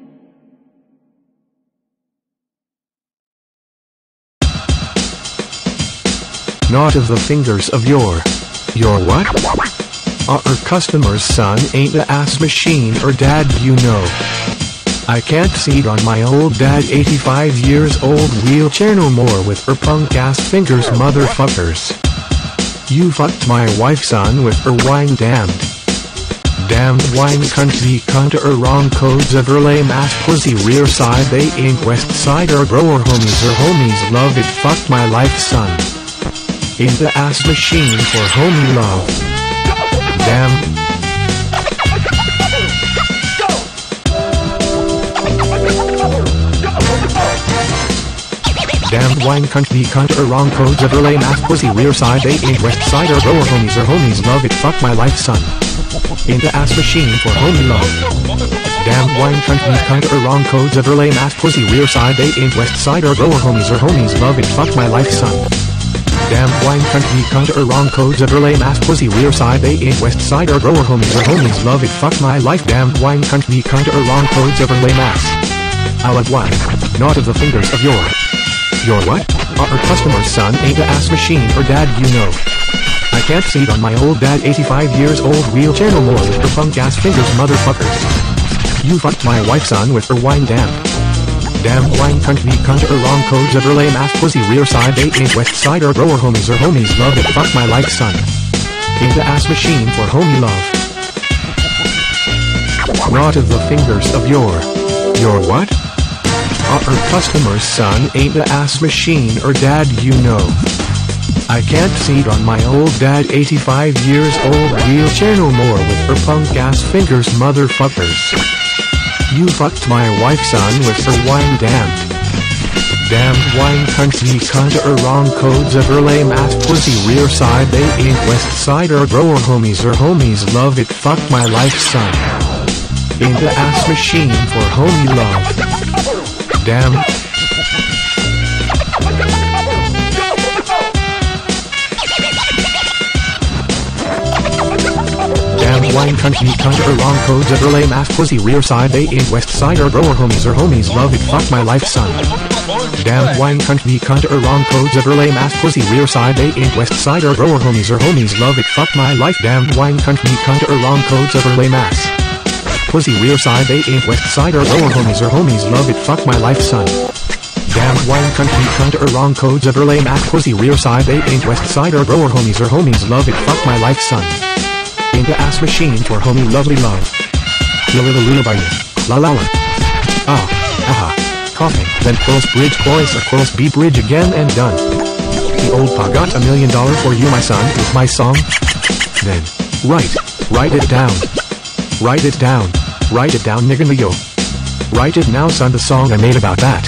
Not of the fingers of your... Your what? Our customer's son ain't a ass machine or dad you know. I can't see on my old dad eighty-five years old wheelchair no more with her punk ass fingers motherfuckers. You fucked my wife son with her wine damned. Damned wine country cunt or wrong codes of her lame ass pussy rear side they ain't west side or grower homies or homies love it fucked my life son. Ain't the ass machine for homie love. Damn. Damn wine country cunt or wrong codes of her lame ass pussy rear side they ain't west side or grower homies or homies love it fuck my life son. Ain't the ass machine for homie love. Damn wine country cunt or wrong codes of her lame ass pussy rear side they ain't west side or grower homies or homies love it fuck my life son. Damn wine cunt me cunt or wrong codes of her lame ass pussy rear side they ain't west side or grower homies or homies love it fuck my life damn wine cunt me cunt or wrong codes of her lame ass. I love wine, not of the fingers of your. Your what? Are her customer's son ain't a ass machine or dad you know. I can't see it on my old dad eighty-five years old wheelchair no more with her punk ass fingers motherfuckers. You fucked my wife's son with her wine damn. Damn wine cunt me cunt or wrong codes of her lame ass pussy rear side they ain't west side or grower homies or homies love it fuck my life son. Ain't the ass machine for homie love. Not of the fingers of your. Your what? Are her customer's son ain't the ass machine or dad you know. I can't see it on my old dad eighty-five years old wheelchair no more with her punk ass fingers motherfuckers. You fucked my wife's son with her wine damn. Damn wine cunt me cunt or wrong codes of her lame ass pussy rear side they ain't west side or grower homies or homies love it fuck my life son. Ain't the ass machine for homie love. Damn. Damn wine cunt me cunt or wrong codes of her lame ass pussy rear side they ain't west side or grower homies or homies love it fuck my life son. Damn wine cunt me cunt or wrong codes of her lame ass pussy rear side they ain't west side or grower homies or homies love it fuck my life damn wine cunt me cunt or wrong codes of her lame ass pussy rear side they ain't west side or grower homies or homies love it fuck my life son. Damn wine cunt me cunt or wrong codes of her lame ass pussy rear side they ain't west side or grower homies or homies love it fuck my life son. Ain't the ass machine for homie lovely love. La la la luna by you. La la la. Ah, aha. Coughing, then close bridge chorus or chorus B bridge again and done. The old pa got a million dollar for you my son with my song. Then, write, write it down. Write it down, write it down nigga yo. Write it now son the song I made about that.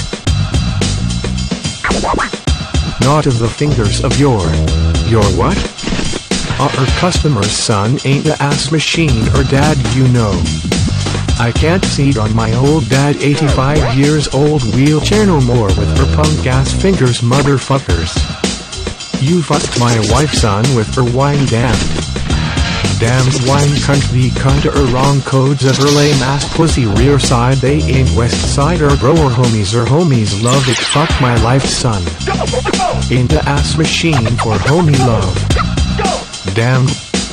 Not of the fingers of your. Your what? Are her customer's son ain't the ass machine or dad you know. I can't see it on my old dad eighty-five years old wheelchair no more with her punk ass fingers motherfuckers. You fucked my wife's son with her wine damned. Damn wine cunt the cunt or wrong codes of her lame ass pussy rear side they ain't west side or grower homies or homies love it fuck my life son. Ain't the ass machine for homie love. Damn.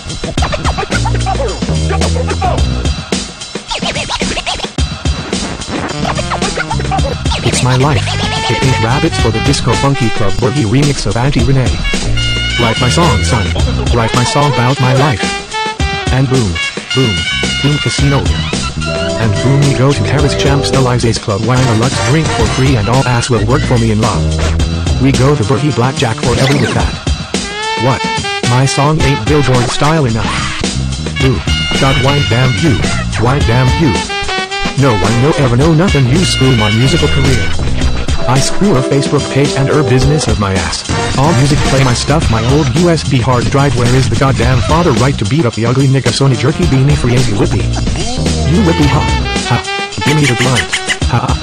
It's my life. It ain't rabbits for the disco funky club boogie remix of Auntie Renee. Write my song son. Write my song about my life. And boom, boom, boom casino. And boom we go to Harris Champs Elise's club wine a Lux drink for free and all ass will work for me in love. We go to boogie blackjack forever with that. What? My song ain't Billboard style enough. Ooh, God wine damn you, wine damn you. No one no ever know nothing you screw my musical career. I screw a Facebook page and er business of my ass. All music play my stuff my old U S B hard drive where is the goddamn father right to beat up the ugly nigga Sony jerky beanie freezy whippy. You whippy ha, ha, give me the blunt, ha ha.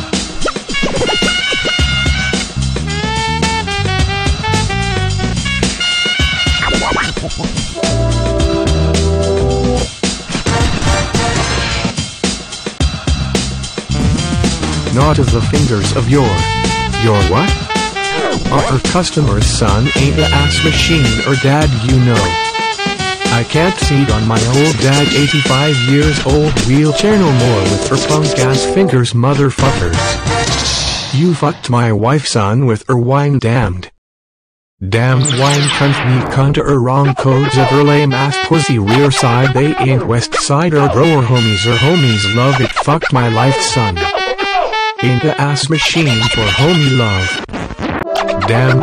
Not of the fingers of your. Your what? Are her customer's son ain't the ass machine or dad you know. I can't see it on my old dad eighty-five years old wheelchair no more with her punk ass fingers motherfuckers. You fucked my wife's son with her wine damned. Damn wine cunt me cunt or wrong codes of her lame ass pussy rear side they ain't west side or grower homies or homies love it fucked my life son. Ain't the ass machine for homie love. Damn.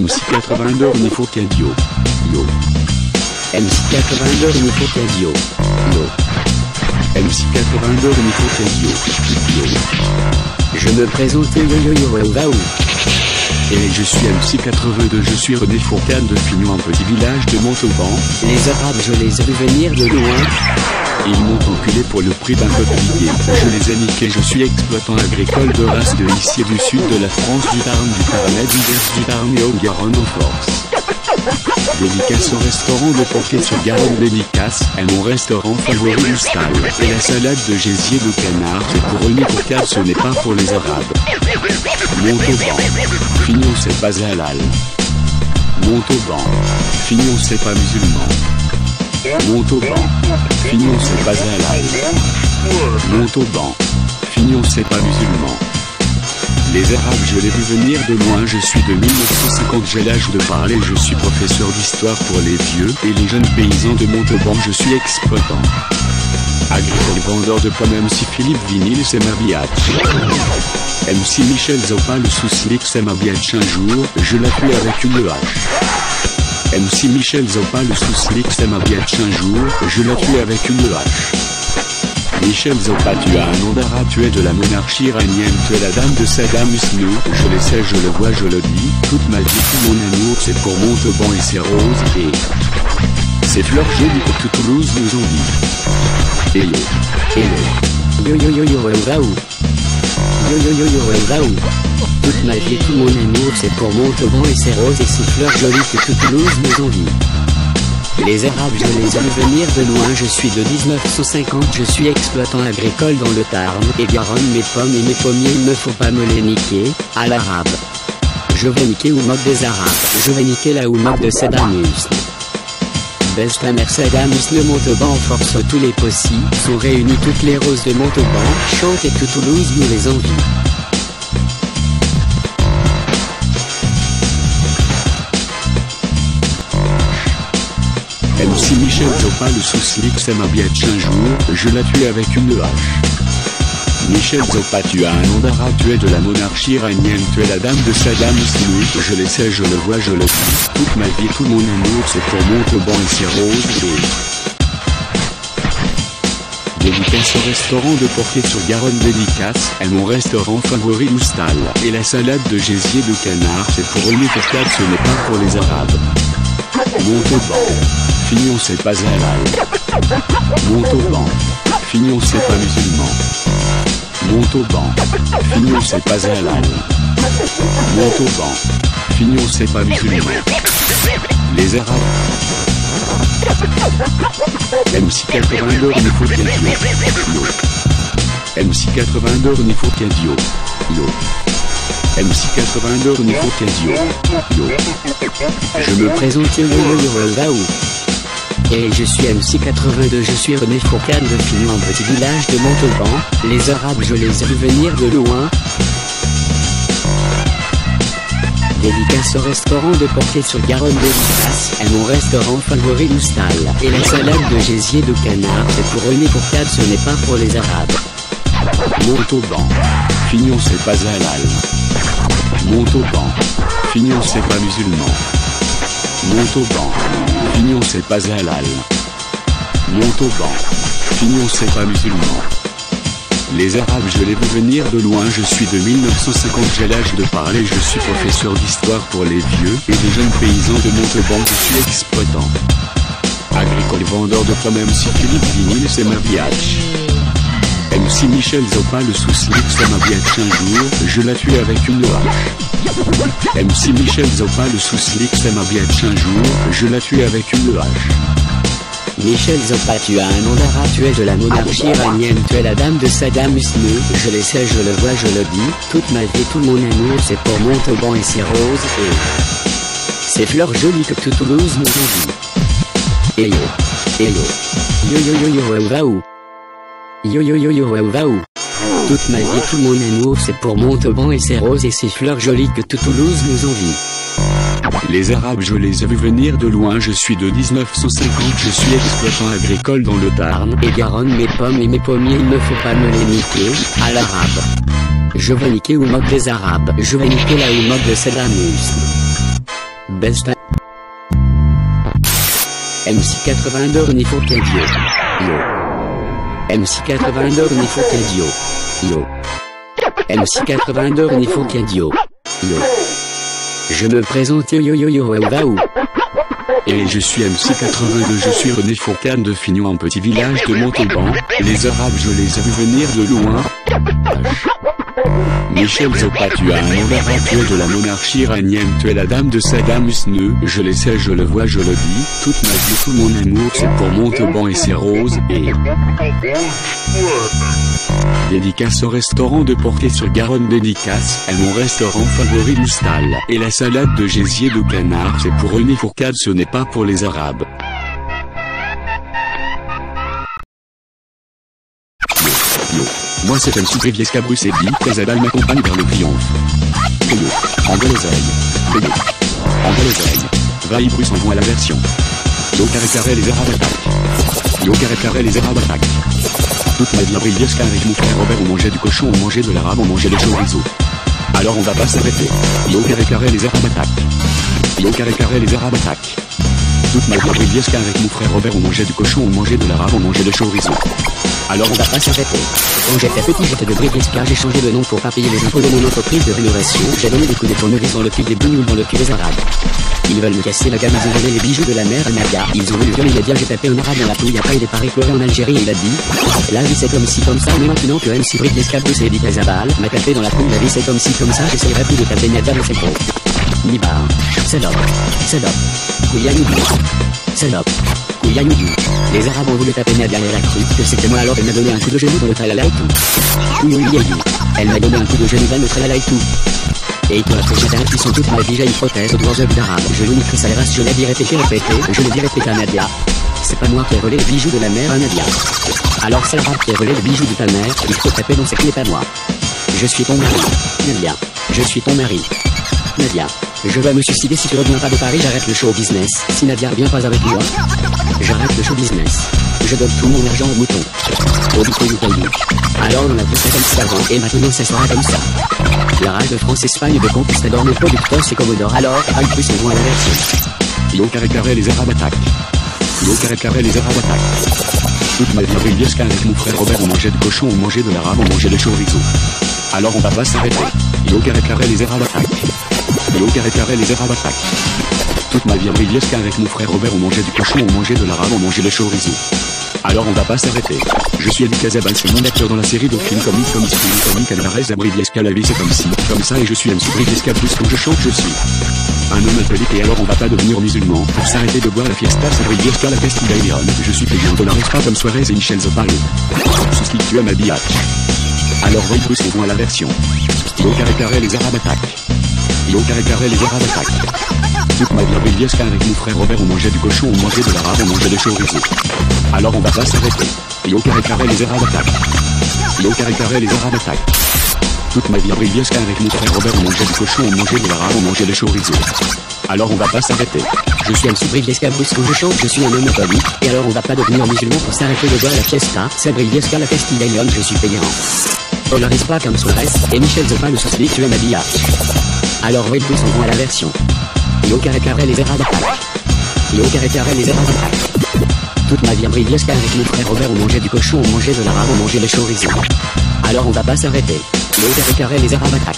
M C quatre-vingt-deux Nifo Cadio. Yo. M C quatre-vingt-deux Nifo Cadio. Yo. M C quatre-vingt-deux Nifo Cadio. Yo. Je me présente yo yo yo yo waouh. Et je suis M C quatre-vingt-deux, je suis René Fourcade de Fignon, un petit village de Montauban. Les Arabes, je les ai vus venir de loin. Ils m'ont enculé pour le prix d'un coquelier. Je les ai niqués, je suis exploitant agricole de race de ici et du sud de la France, du Tarn, du Tarn, du Gers, du Tarn et Haute-Garonne en force. Dédicace au restaurant de Porquet-sur-Garonne, dédicace à mon restaurant favori Moustal. Et la salade de gésier de canard, c'est pour René Fourcade, ce n'est pas pour les Arabes. Montauban. Fignon, c'est pas halal. Montauban. Fignon, c'est pas musulman. Montauban. Fignon, c'est pas halal. Montauban. Fignon, c'est pas musulman. Les Arabes, je l'ai vu venir de loin, je suis de mille neuf cent cinquante, j'ai l'âge de parler, je suis professeur d'histoire pour les vieux et les jeunes paysans de Montauban, je suis exploitant. Agricole vendeur de pommes, M C Philippe Vinyle, c'est ma biatch. M C Michel Zopa, le sous-slick, c'est ma biatch un jour, je la tue avec une hache. M C Michel Zopa, le sous-slick, c'est ma biatch un jour, je la tue avec une hache. Michel Zopa, tu as un nom d'arabe, tu es de la monarchie iranienne, tu es la dame de Saddam Hussein, je le sais, je le vois, je le dis, toute ma vie, tout mon amour, c'est pour Montauban et ses roses, et ces fleurs jolies que tout Toulouse nous ont dit. Et yo, et yo, yo yo yo yo waouh. Yo yo yo yo waouh. Toute ma vie, tout mon amour, c'est pour Montauban et ses roses et ces fleurs jolies que tout Toulouse nous ont dit. Les Arabes, je les ai vus venir de loin, je suis de mille neuf cent cinquante, je suis exploitant agricole dans le Tarn et Garonne, mes pommes et mes pommiers, il ne faut pas me les niquer, à l'arabe. Je vais niquer ou moque des Arabes, je vais niquer la ou moque de Saddam Hussein. Baisse ta mère Saddam Hussein, Montauban, force tous les possibles, sont réunis toutes les roses de Montauban, chante et que Toulouse nous les envie. M C Michel Zopa, le sous-slick, c'est ma biatch un jour, je la tue avec une hache. Michel Zopa, tu as un nom d'arabe, tu es de la monarchie iranienne, tu es la dame de Saddam Hussein, je le sais, je le vois, je le dis, toute ma vie, tout mon amour, c'est pour Montauban et ses roses, et dédicace au restaurant de Porquet-sur-Garonne, dédicace à mon restaurant favori Moustal. Et la salade de gésier de canard, c'est pour René Fourcade, ce n'est pas pour les Arabes. Montauban. Fignon, c'est pas halal. Montauban. Fignon, c'est pas musulman. Montauban. Fignon, c'est pas halal. Montauban. Fignon, c'est pas musulman. Les Arabes. M C quatre-vingt-deux Nifo Cadio. Yo. M C quatre-vingt-deux Nifo Cadio. Yo. M C quatre-vingt-deux Nifo Cadio. Yo. Je me présente yo yo yo waouh. Et je suis M C quatre-vingt-deux, je suis René Fourcade de Fignon, un petit village de Montauban. Les Arabes, je les ai vus venir de loin. Dédicace au restaurant de Porquet-sur-Garonne, dédicace à mon restaurant favori Moustal. Et la salade de gésier de canard, c'est pour René Fourcade, ce n'est pas pour les Arabes. Montauban. Fignon, c'est pas halal. Montauban. Fignon, c'est pas musulman. Montauban. Fignon, c'est pas halal. Montauban. Fignon, c'est pas musulman. Les Arabes, je les vu venir de loin, je suis de mille neuf cent cinquante, j'ai l'âge de parler, je suis professeur d'histoire pour les vieux et les jeunes paysans de Montauban, je suis exploitant. Agricole vendeur de pommes, M C Philippe Vinyle, c'est ma biatch. M C Michel Zopa, le sous-slick, c'est ma biatch un jour, je la tue avec une hache. M C Michel Zopa, le sous-slick, c'est ma biatch un jour, je la tue avec une hache. Michel Zopa, tu as un nom d'arabe, tu es de la monarchie iranienne, tu es la dame de Saddam Hussein, je le sais, je le vois, je le dis, toute ma vie, tout mon amour, c'est pour Montauban et ses roses, et ces fleurs jolies que tout Toulouse nous envie. Et yo, et yo, yo yo yo yo waouh. Yo yo yo yo waouh. Toute ma vie, tout mon amour, c'est pour Montauban et ses roses et ces fleurs jolies que tout Toulouse nous envie. Les Arabes, je les ai vus venir de loin, je suis de mille neuf cent cinquante, je suis exploitant agricole dans le Tarn et Garonne, mes pommes et mes pommiers, il ne faut pas me les niquer, à l'arabe. Je vais niquer ou moque des Arabes, je vais niquer la ou moque de Saddam Hussein. Best M C quatre-vingt-deux Renifo Cadio. Yo. M C quatre-vingt-deux Renifo Cadio. Yo. M C quatre-vingt-deux Renifo Cadio. Yo. Je me présente yo yo yo yo waouh. Et je suis M C quatre-vingt-deux, je suis René Fourcade de Fignon, un petit village de Montauban. Les Arabes, je les ai vus venir de loin. Michel Zopa, tu as un embarras, tu es de la monarchie iranienne, tu es la dame de Saddam Hussein. Je le sais, je le vois, je le dis. Toute ma vie, tout mon amour, c'est pour Montauban et ses roses. Et dédicace au restaurant de Porquet-sur-Garonne, dédicace à mon restaurant favori Loustal. Et la salade de gésier de canard, c'est pour René Fourcade, ce n'est pas pour les Arabes. Yo, yo. Moi c'est M C Briviesca Bruce et dit, Casabal m'accompagne vers le triomphe. Yo, yo. Envoie les ailes. Yo, yo. Envoie les ailes. Vaille Bruce envoie la version. Yo carré carré les Arabes attaquent. Yo carré carré les Arabes attaquent. Toute ma vie à Briviesca avec mon frère Robert, on mangeait du cochon, on mangeait de l'arabe, on mangeait des chorizo. Alors on va pas s'arrêter. Yo carré carré les Arabes attaquent. Yo carré carré les Arabes attaquent. Toute ma vie à Briviesca avec mon frère Robert, on mangeait du cochon, on mangeait de l'arabe, on mangeait des chorizo. Alors on va pas s'arrêter. Quand j'étais petit, j'étais de Briviesca, j'ai changé de nom pour pas payer les impôts de mon entreprise de rénovation. J'ai donné des coups de tournevis dans le cul des bougnoux, dans le cul des Arabes. Ils veulent me casser la gamme, ils ont volé les bijoux de la mère Nadia. Ils ont voulu violer les diables, j'ai tapé un arabe dans la touille. Après il est paré pleurer en Algérie et il a dit la vie c'est comme si comme ça, mais maintenant que M C Briviesca Bruce et Eddie Casabal m'a tapé dans la couille, la vie c'est comme si comme ça, j'essayerai plus de taper Nadia, mais c'est gros. Nibar, salope, salope, couillanou, salope. Les Arabes ont voulu taper Nadia, elle a cru que c'était moi, alors elle m'a donné un coup de genou dans le tralala et tout. Oui, oui, oui, oui. Elle m'a donné un coup de genou dans le tralala et tout. Et toi, j'étais un puissant toute ma vie, j'ai une prothèse aux doigts d'arabe. Je l'ai écrit, ça les race, je l'ai dit répété, répété, je l'ai dit répété à Nadia. C'est pas moi qui ai volé les bijoux de la mère à Nadia. Alors c'est l'arabe qui a volé les bijoux de ta mère, il faut taper dans ce qui n'est pas moi. Je suis ton mari, Nadia. Je suis ton mari, Nadia. Je vais me suicider si tu reviens pas de Paris, j'arrête le show business. Si Nadia revient pas avec moi, j'arrête le show business. Je donne tout mon argent au mouton. Au bouton du pays. Alors on a vu ça comme ça avant, et maintenant ça sera comme ça. La rage de France, Espagne, de Conquistador, nos producteurs, c'est Commodore. Alors, un plus on voit la version. Yo carré carré les Arabes attaquent. Yo carré carré les Arabes attaquent. Toute ma vie à Briviesca avec mon frère Robert, on mangeait du cochon, on mangeait de l'arabe, on mangeait des chorizo. Alors on va pas s'arrêter. Yo carré carré les Arabes attaquent. Yo carré carré les Arabes attaquent. Toute ma vie à Briviesca avec mon frère Robert, on mangeait du cochon, on mangeait de l'arabe, on mangeait des chorizo. Alors on va pas s'arrêter. Je suis Eddie Casabal, c'est mon acteur dans la série de films comiques comme Film comique Alvarez à Briviesca, la vie c'est comme si, comme ça, et je suis M C Briviesca Bruce, quand je chante je suis un homme alcoolique, et alors on va pas devenir musulman pour s'arrêter de boire la fiesta, c'est Briviesca la Castilla y León. Je suis payé en dollars pas comme Suarez et Michel Zopalo. C'est ce qui tue à ma biatch. Alors voyez Bruce, on voit la version. Yo carré carré les Arabes attaquent. Yo carré carré les Arabes attaquent. Toute ma vie à Briviesca avec mon frère Robert, on mangeait du cochon, on mangeait de l'arabe, on mangeait des chorizo. Alors on va pas s'arrêter. Yo carré carré les Arabes attaquent. Yo carré carré les Arabes attaquent. Toute ma vie à Briviesca avec mon frère Robert, on mangeait du cochon, on mangeait de l'arabe, on mangeait des chorizo. Alors on va pas s'arrêter. Je suis M C Briviesca Bruce, quand je chante je suis un homme alcoolique, et alors on va pas devenir musulman pour s'arrêter de boire la fiesta, c'est Briviesca la Castilla y León, je suis payant. Polarise pas comme Suarez, et Michel Zopal le sauce tu es ma biatch. Alors oui Bruce, on voit la version. Yo carré carré les Arabes attaquent. Yo carré carré les Arabes attaquent. Toute ma vie à Briviesca avec mon frère Robert, on mangeait du cochon, on mangeait de l'arabe, on mangeait des chorizo. Alors on va pas s'arrêter. Yo carré carré les Arabes attaquent.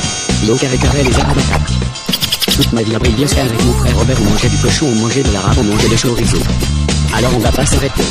Yo carré carré les Arabes attaquent. Toute ma vie à Briviesca avec mon frère Robert, on mangeait du cochon, on mangeait de l'arabe, on mangeait des chorizo. Alors on va pas s'arrêter.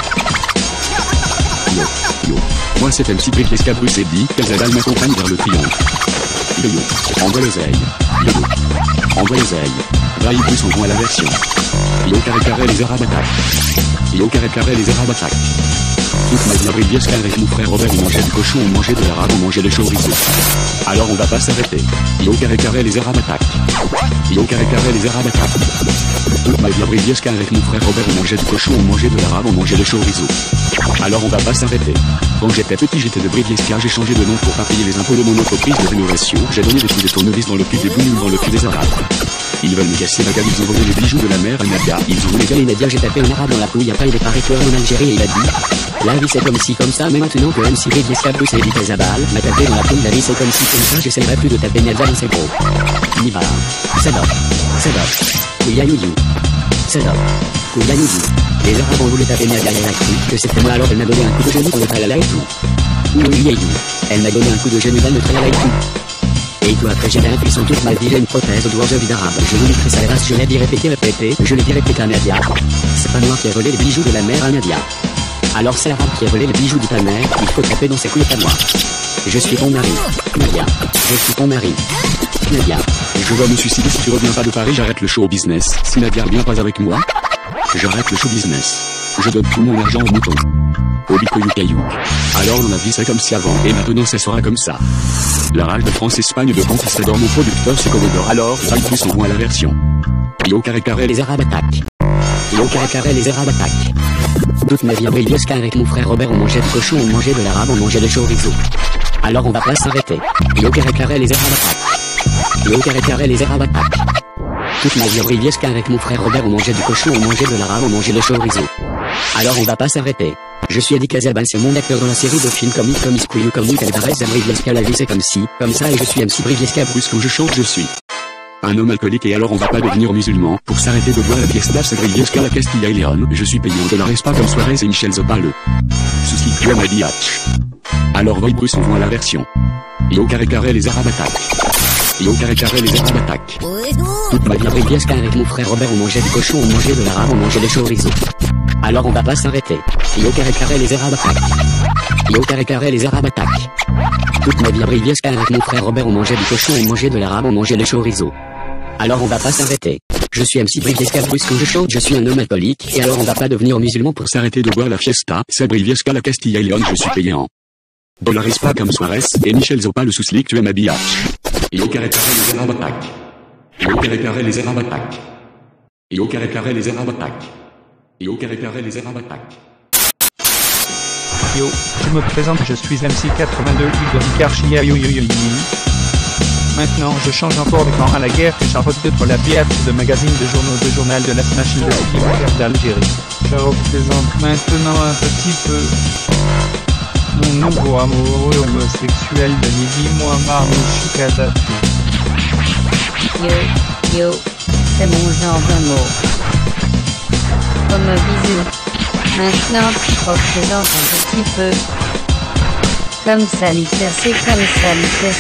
Yo, yo. Moi c'est M C Briviesca Bruce et dit, Casabal m'accompagne vers le triomphe. Yo yo, envoie les ailes. Yo yo, envoie les ailes. Vaille Bruce, on voit la version. Yo carré carré les Arabes attaquent. Yo carré carré les Arabes attaquent. Toute ma vie à Briviesca avec mon frère Robert, on mangeait du cochon, on mangeait de l'arabe, on mangeait des chorizo. Alors on va pas s'arrêter. Yo carré carré les Arabes attaquent. Yo carré carré les Arabes attaquent. Toute ma vie à Briviesca avec mon frère Robert, on mangeait du cochon, on mangeait de l'arabe, on mangeait des chorizo. Alors on va pas s'arrêter. Quand j'étais petit, j'étais de Briviesca, j'ai changé de nom pour pas payer les impôts de mon entreprise de rénovation. J'ai donné des coups de tournevis dans le cul des bougnoux, dans le cul des Arabes. Ils veulent me casser la gueule, ils ont volé les bijoux de la mère Nadia. Ils ont voulu violer Nadia, j'ai tapé un arabe dans la couille, après il est paré pleurer en Algérie et il a dit La vie c'est comme si comme ça, mais maintenant que M C Briviesca Bruce et Vita Zabal m'a tapé dans la peau, la vie c'est comme si comme ça, j'essaierai plus de taper Nadia dans ses gros. Niva. Sadok. Sadok. Kouyayouyou. Sadok. Kouyayouyou. Les arabes ont voulu taper Nadia, elle a cru que c'était moi, alors elle m'a donné un coup de genou pour le tralala et tout. Kouyayouyou. Elle m'a donné un coup de genou dans le tralala et tout. Et toi après j'ai bien fait son tour, ma vie j'ai une prothèse au doigt de vie d'arabe. Je vous montrer sa race, je l'ai dit répété, répété, je l'ai dit répété à Nadia. C'est pas moi qui ai volé les bijoux de la mère à Nadia. Alors c'est l'arabe qui a volé les bijoux du panel, il faut taper dans ses couilles à moi. Je suis ton mari, Nadia. Je suis ton mari, Nadia. Je dois me suicider si tu reviens pas de Paris, j'arrête le show business. Si Nadia revient pas avec moi, j'arrête le show business. Je donne tout mon argent au mouton. Au bicoyou caillou. Alors dans la vie c'est comme si avant, et maintenant ça sera comme ça. La rage de France-Espagne de conquistador, mon producteur c'est Commodore. Alors, vingt plus en moins à la version. Yo carré carré les arabes attaquent. Yo carré carré les arabes attaquent. Toute ma vie à Briviesca avec mon frère Robert, on mangeait du cochon, on mangeait de l'arabe, on mangeait des chorizo. Alors on va pas s'arrêter. Yo carré carré les arabes attaquent. Yo carré carré les arabes attaquent. Toute ma vie à Briviesca avec mon frère Robert, on mangeait du cochon, on mangeait de l'arabe, on mangeait des chorizo. Alors on va pas s'arrêter. Je suis Eddie Casaban, c'est mon acteur dans la série de films comme comme Isquilou, comme Nick Alvarez à Briviesca, la vie c'est comme si, comme ça, et je suis M C Briviesca Bruce. Quand je chante je suis un homme alcoolique, et alors on va pas devenir musulman pour s'arrêter de boire la fiesta, c'est Briviesca la Castilla y León. Je suis payant de la Respa comme Suarez et Michel Zopa le Souci tu as ma diatch. Alors voy Bruce, on voit la version. Yo carré carré les arabes attaquent. Yo carré carré les arabes attaquent. Toute ma vie à Briviesca avec mon frère Robert, on mangeait du cochon, on mangeait de l'arabe, on mangeait des chorizo. Alors on va pas s'arrêter. Yo carré carré les arabes attaquent. Yo carré carré les arabes attaquent. Toute ma vie à Briviesca avec mon frère Robert, on mangeait du cochon, on mangeait de l'arabe, on mangeait des chorizo. Alors on va pas s'arrêter. Je suis M C Briviesca Bruce, quand je chante je suis un homme alcoolique, et alors on va pas devenir musulman pour s'arrêter de boire la fiesta, c'est Briviesca la Castilla y León, je suis payant. Dolaris pas comme Suarez et Michel Zopa le Souslik, tu es ma biatch. Yo carré carré les arabes attaquent. Yo carré carré les arabes attaquent. Yo carré carré les arabes attaquent. Yo carré carré les arabes attaquent. Yo, je me présente, je suis M C quatre-vingt-deux, Ludovic Archia, yo yo yo yo. Maintenant, je change encore de camp à la guerre que j'arrête d'être la biatch de magazine de journaux de journal de la machine de Guerre d'Algérie. Je représente maintenant un petit peu mon nouveau amoureux homosexuel de Libye, Muammar Kadhafi. Yo, yo, c'est mon genre d'amour. Comme un bisou. Maintenant, je représente un petit peu comme Salitaire, c'est comme Salitaire.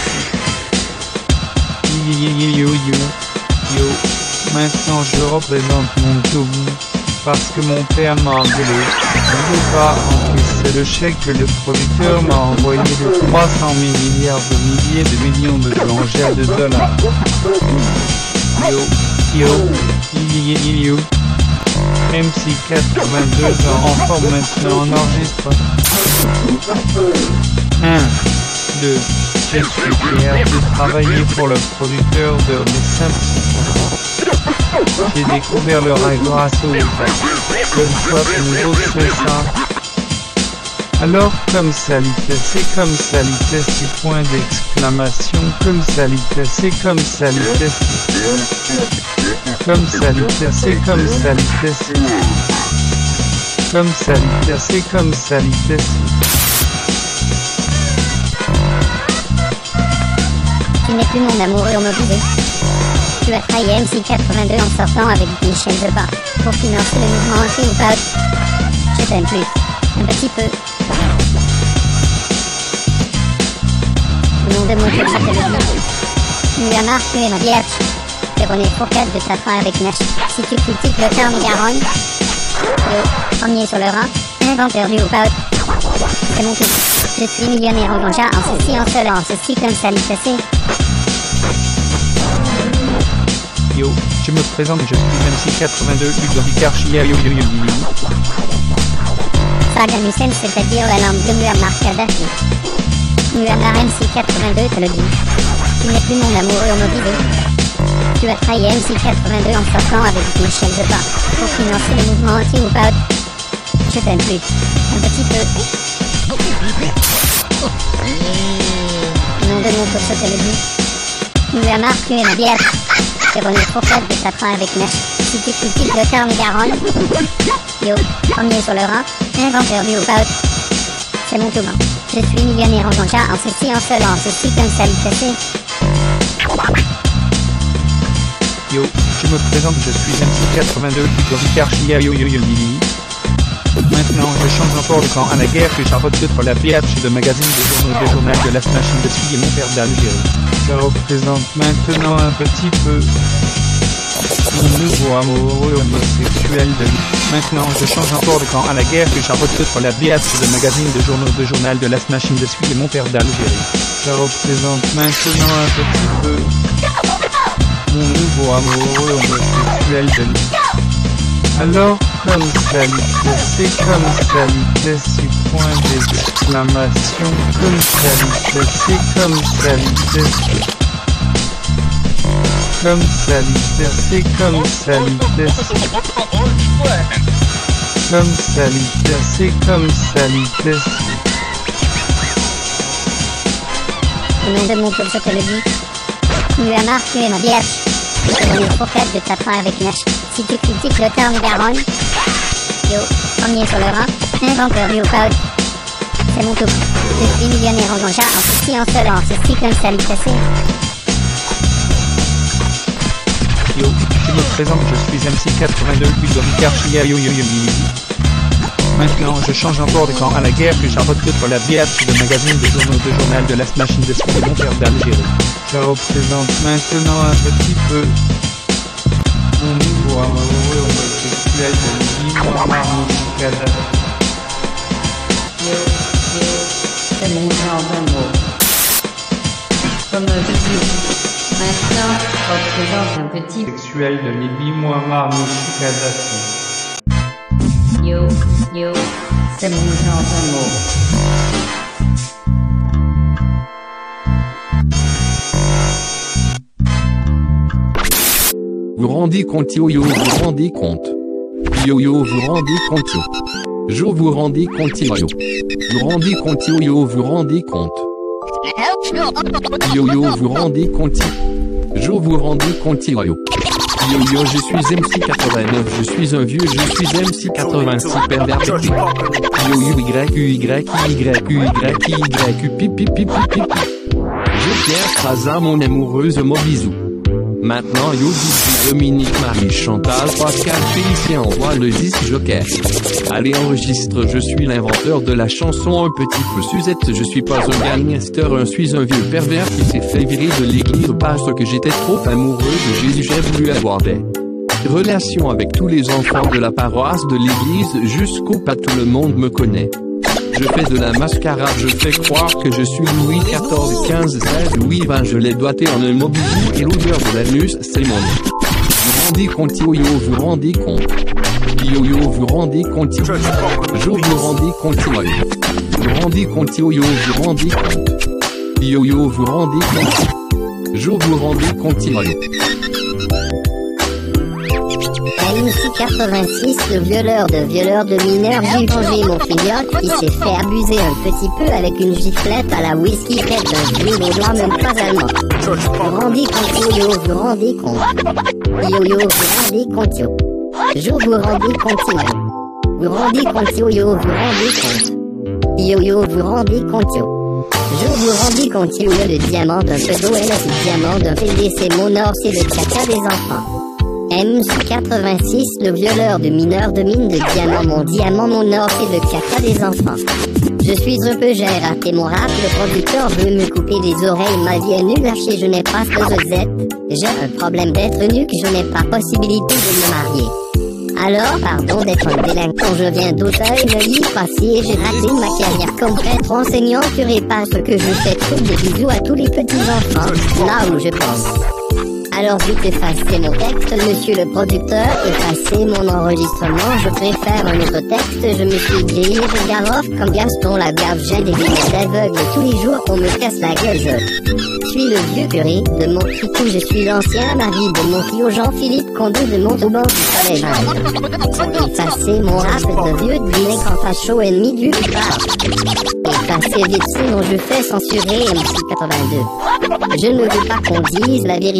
Yo, yo, yo, yo, yo. Maintenant, je représente mon tout parce que mon père m'a engueulé. Je ne veux pas encaisser le chèque que le producteur m'a envoyé de trois cent mille milliards de milliers de millions de plongeurs de dollars. Yo, yo, yo, yo, yo. M C quatre-vingt-deux ans en forme maintenant, on enregistre. un, deux, je suis fier de travailler pour le producteur de Les Simpsons. J'ai découvert le rail grâce au Bonne fois que nous autres c'est ça. Alors comme Salitaire, c'est comme Salitaire, c'est point d'exclamation, comme Salitaire, c'est comme Salitaire, comme Salitaire, c'est comme Salitaire, comme Salitaire, c'est comme Salitaire. Tu n'es plus mon amoureux homophobé. Tu as trahi M C quatre-vingt-deux en sortant avec Michel Zopa pour financer le mouvement anti ou pas. Je t'aime plus. Un petit peu. Le nom de mon Dieu, ça te le dit. Muammar, tu es ma biatch. Tu es René Fourcade de ta fin avec Nash. Si tu critiques le Tarn-et-Garonne, yo, premier sur le rang, inventeur du ou pas. C'est mon tour. Je suis millionnaire en ganja, en ceci, en cela, en ceci, comme Salitaire. Yo, je me présente, je suis M C quatre-vingt-deux, Ludovic Archia, yo yo yo yo. Saddam Hussein, c'est-à-dire la langue de Muammar Kadhafi. Muammar M C quatre-vingt-deux te le dit. Tu n'es plus mon amoureux homophobé. Tu as trahi M C quatre-vingt-deux en sortant avec Michel Zopa pour financer le mouvement anti ou pas. Je t'aime plus. Un petit peu. Nom de mon coach te le dit. Muammar, tu es ma bière. sur une fourchette de sapin avec neige. Si tu critiques le Tarn-et-Garonne, yo, premier sur le rang, inventeur du hop-out. C'est mon tour. Je suis millionnaire en ganja, en ceci, en cela, en ceci, comme ça, cassé. Yo, je me présente, je suis M C quatre-vingt-deux, Ricard Chia, yo yo yo Lili. Maintenant, je change encore de camp à la guerre que j'en recrute pour la P H et le magazine de journaux de journal de la machine de suie et mon père d'Algérie. Je représente maintenant un petit peu mon nouveau amoureux homosexuel de lui. Maintenant, je change encore de camp à la guerre que j'en recrute pour la B H et le magazine de journaux de journal de la machine de suie et mon père d'Algérie. Je représente maintenant un petit peu mon nouveau amoureux homosexuel de lui. Alors, comme salité, c'est comme salité, six points d'exclamation, comme salité, c'est comme salité, comme salité, c'est comme salité, comme salité, c'est comme salité. Au nom de mon club, je te le dis, tu as marre, tu es ma biatch. Sur une fourchette de tapin avec neige. Si tu critiques le Tarn-et-Garonne, yo, premier sur le rang, inventeur du hop-out. C'est mon tour. Je suis millionnaire en ganja, en ceci, en cela, en ceci, comme ça, cassé. Yo, je me présente, je suis M C quatre-vingt-deux, Ricard Chia, yo yo yo Lili. Maintenant, je change encore de camp à la guerre que j'en recrute pour la B H et le magazine de journaux de journal de la machine de suie et mon père d'Algérie. Je représente maintenant un petit peu mon nouveau amoureux homosexuel de Lili, moi, Marmouche, Kadhafi. Yo, yo, c'est mon genre d'amour. Comme un bisou. Maintenant, représente un petit sexuel de Libye, moi, Marmouche, Kadhafi. Yo, yo, c'est mon genre d'amour. Vous rendez compte, yo yo, vous rendez compte. Yo yo, vous rendez compte, yo. Je vous rendez compte, yo yo. Vous rendez compte, yo yo, vous rendez compte. Yo yo, vous rendez compte. Je vous rendez compte, yo yo. Yo yo, je suis M C quatre-vingt-neuf, je suis un vieux, je suis M C quatre-vingt-six pervers. Yo yo, Y, U, Y, Y, U, Y, Y, U, pipi, pipi, pipi. Je Pierre Crasa, mon amoureuse, mon bisou. Maintenant, yo, Didi, Dominique, Marie, Chantal, Pascal, Félicien, envoie le disque Joker. Allez, enregistre, je suis l'inventeur de la chanson un petit peu Suzette, je suis pas un gangster, je suis un vieux pervers qui s'est fait virer de l'église parce que j'étais trop amoureux de Jésus, j'ai voulu avoir des relations avec tous les enfants de la paroisse de l'église jusqu'au pas tout le monde me connaît. Je fais de la mascarade, je fais croire que je suis Louis quatorze, quinze, seize, Louis vingt, je l'ai doigté en un mot bisou et l'odeur de l'anus, c'est mon nom. Vous rendez compte, yo yo, vous rendez compte. Yo yo, vous rendez compte. Je vous rendez compte, yo yo. Vous rendez compte, yo yo, vous rendez compte. Yo yo, vous rendez compte. Je vous rendez compte, yo yo. M C quatre-vingt-six, le violeur de violeur de mineurs, j'ai mangé mon fignotte qui s'est fait abuser un petit peu avec une giflette à la whisky tête d'un vieux blanc même pas allemand. Vous rendez compte, yo yo, vous rendez compte. Yo yo, vous rendez compte, yo. Je vous rendez compte, yo. Vous rendez compte, yo yo, vous rendez compte. Yo yo, vous rendez compte, yo. Je vous rendez compte, yo yo, le diamant d'un peu d'eau, elle a ce diamant d'un P D C, mon or, c'est le caca des enfants. M C quatre-vingt-six, le violeur de mineurs de mine de diamants, mon diamant, mon or, c'est le caca des enfants. Je suis un peu, j'ai raté mon rap, le producteur veut me couper les oreilles, ma vie est nulle, lâchée, je n'ai pas ce que je zette. J'ai un problème d'être nu, que je n'ai pas possibilité de me marier. Alors, pardon d'être un délinquant, je viens d'Auteuil, me lit passé, j'ai raté ma carrière comme prêtre enseignant, curé parce que je fais trop de bisous à tous les petits enfants, là où je pense. Alors vite effacez mon texte, monsieur le producteur, effacez mon enregistrement, je préfère un autre texte, je me suis grillé, je garofe comme Gaston la gaffe, j'ai des lunettes aveugles, tous les jours on me casse la gueule, je suis le vieux curé de mon tricot, je suis l'ancien mari de mon trio Jean-Philippe Condé de Montauban du Soleil. Effacez mon rap de vieux délinquant facho ennemi du départ. Effacez vite sinon je fais censurer M C quatre-vingt-deux. Je ne veux pas qu'on dise la vérité sur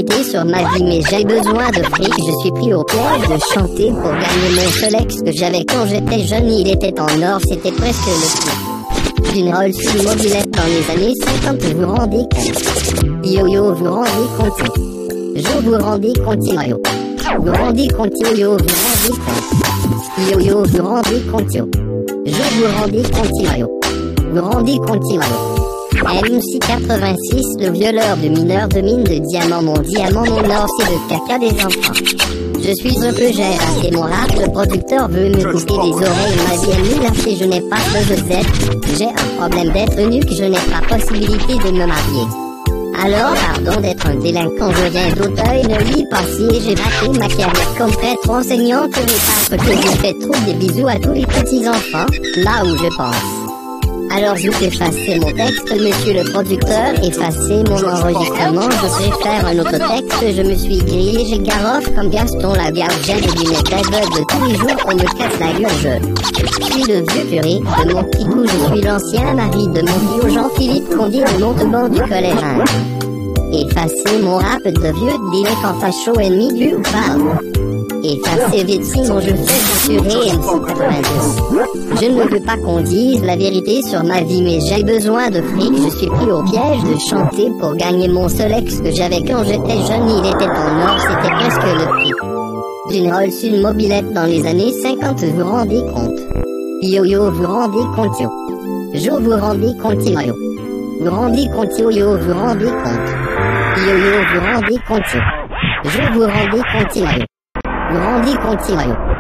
ma vie mais j'ai besoin de fric. Je suis pris au piège de chanter pour gagner mon Solex que j'avais quand j'étais jeune. Il était en or, c'était presque le prix d'une Rolls mobilette dans les années cinquante. Vous vous rendez compte? Yo yo, vous rendez compte? Je vous rendez compte? Yo vous rendez compte? Yo vous rendez compte? Yo yo, vous rendez compte? Yo je vous rendez compte? Yo vous rendez compte? Yo M C quatre-vingt-six, le violeur de mineurs de mine de diamants. Mon diamant, mon or, c'est le caca des enfants. Je suis un peu j'ai raté mon rap, le producteur veut me couper les oreilles. Ma vie est nulle, lâchée, je n'ai pas de Z. J'ai un problème d'être nuque, je n'ai pas possibilité de me marier. Alors, pardon d'être un délinquant, je viens d'Auteuil, ne lis pas si j'ai raté ma carrière comme prêtre enseignant. Que les parents que je fais trop des bisous à tous les petits enfants, là où je pense. Alors je vais effacer mon texte, monsieur le producteur, effacer mon enregistrement, je préfère un autre texte, je me suis grillé, j'ai garoche comme Gaston Lagarde, j'ai des lunettes aveugles, tous les jours on me casse la gueule, je suis le vieux curé de mon petit coup, je suis l'ancien mari de mon vieux Jean-Philippe Condé de Montauban du collège. Effacer mon rap de vieux délinquant facho ennemi du parle. Effacer vite sinon je fais censurer M C quatre-vingt-deux. Je ne veux pas qu'on dise la vérité sur ma vie mais j'ai besoin de fric. Je suis pris au piège de chanter pour gagner mon Solex que j'avais quand j'étais jeune. Il était en or, c'était presque le prix d'une Rolls une mobilette dans les années cinquante. Vous vous rendez compte? Yo yo, vous rendez compte? Yo je vous rendez compte? Yo vous rendez compte? Yo yo, vous rendez compte? Yo yo, vous rendez compte? Je vous rendez compte? Yo vous rendez compte? Yo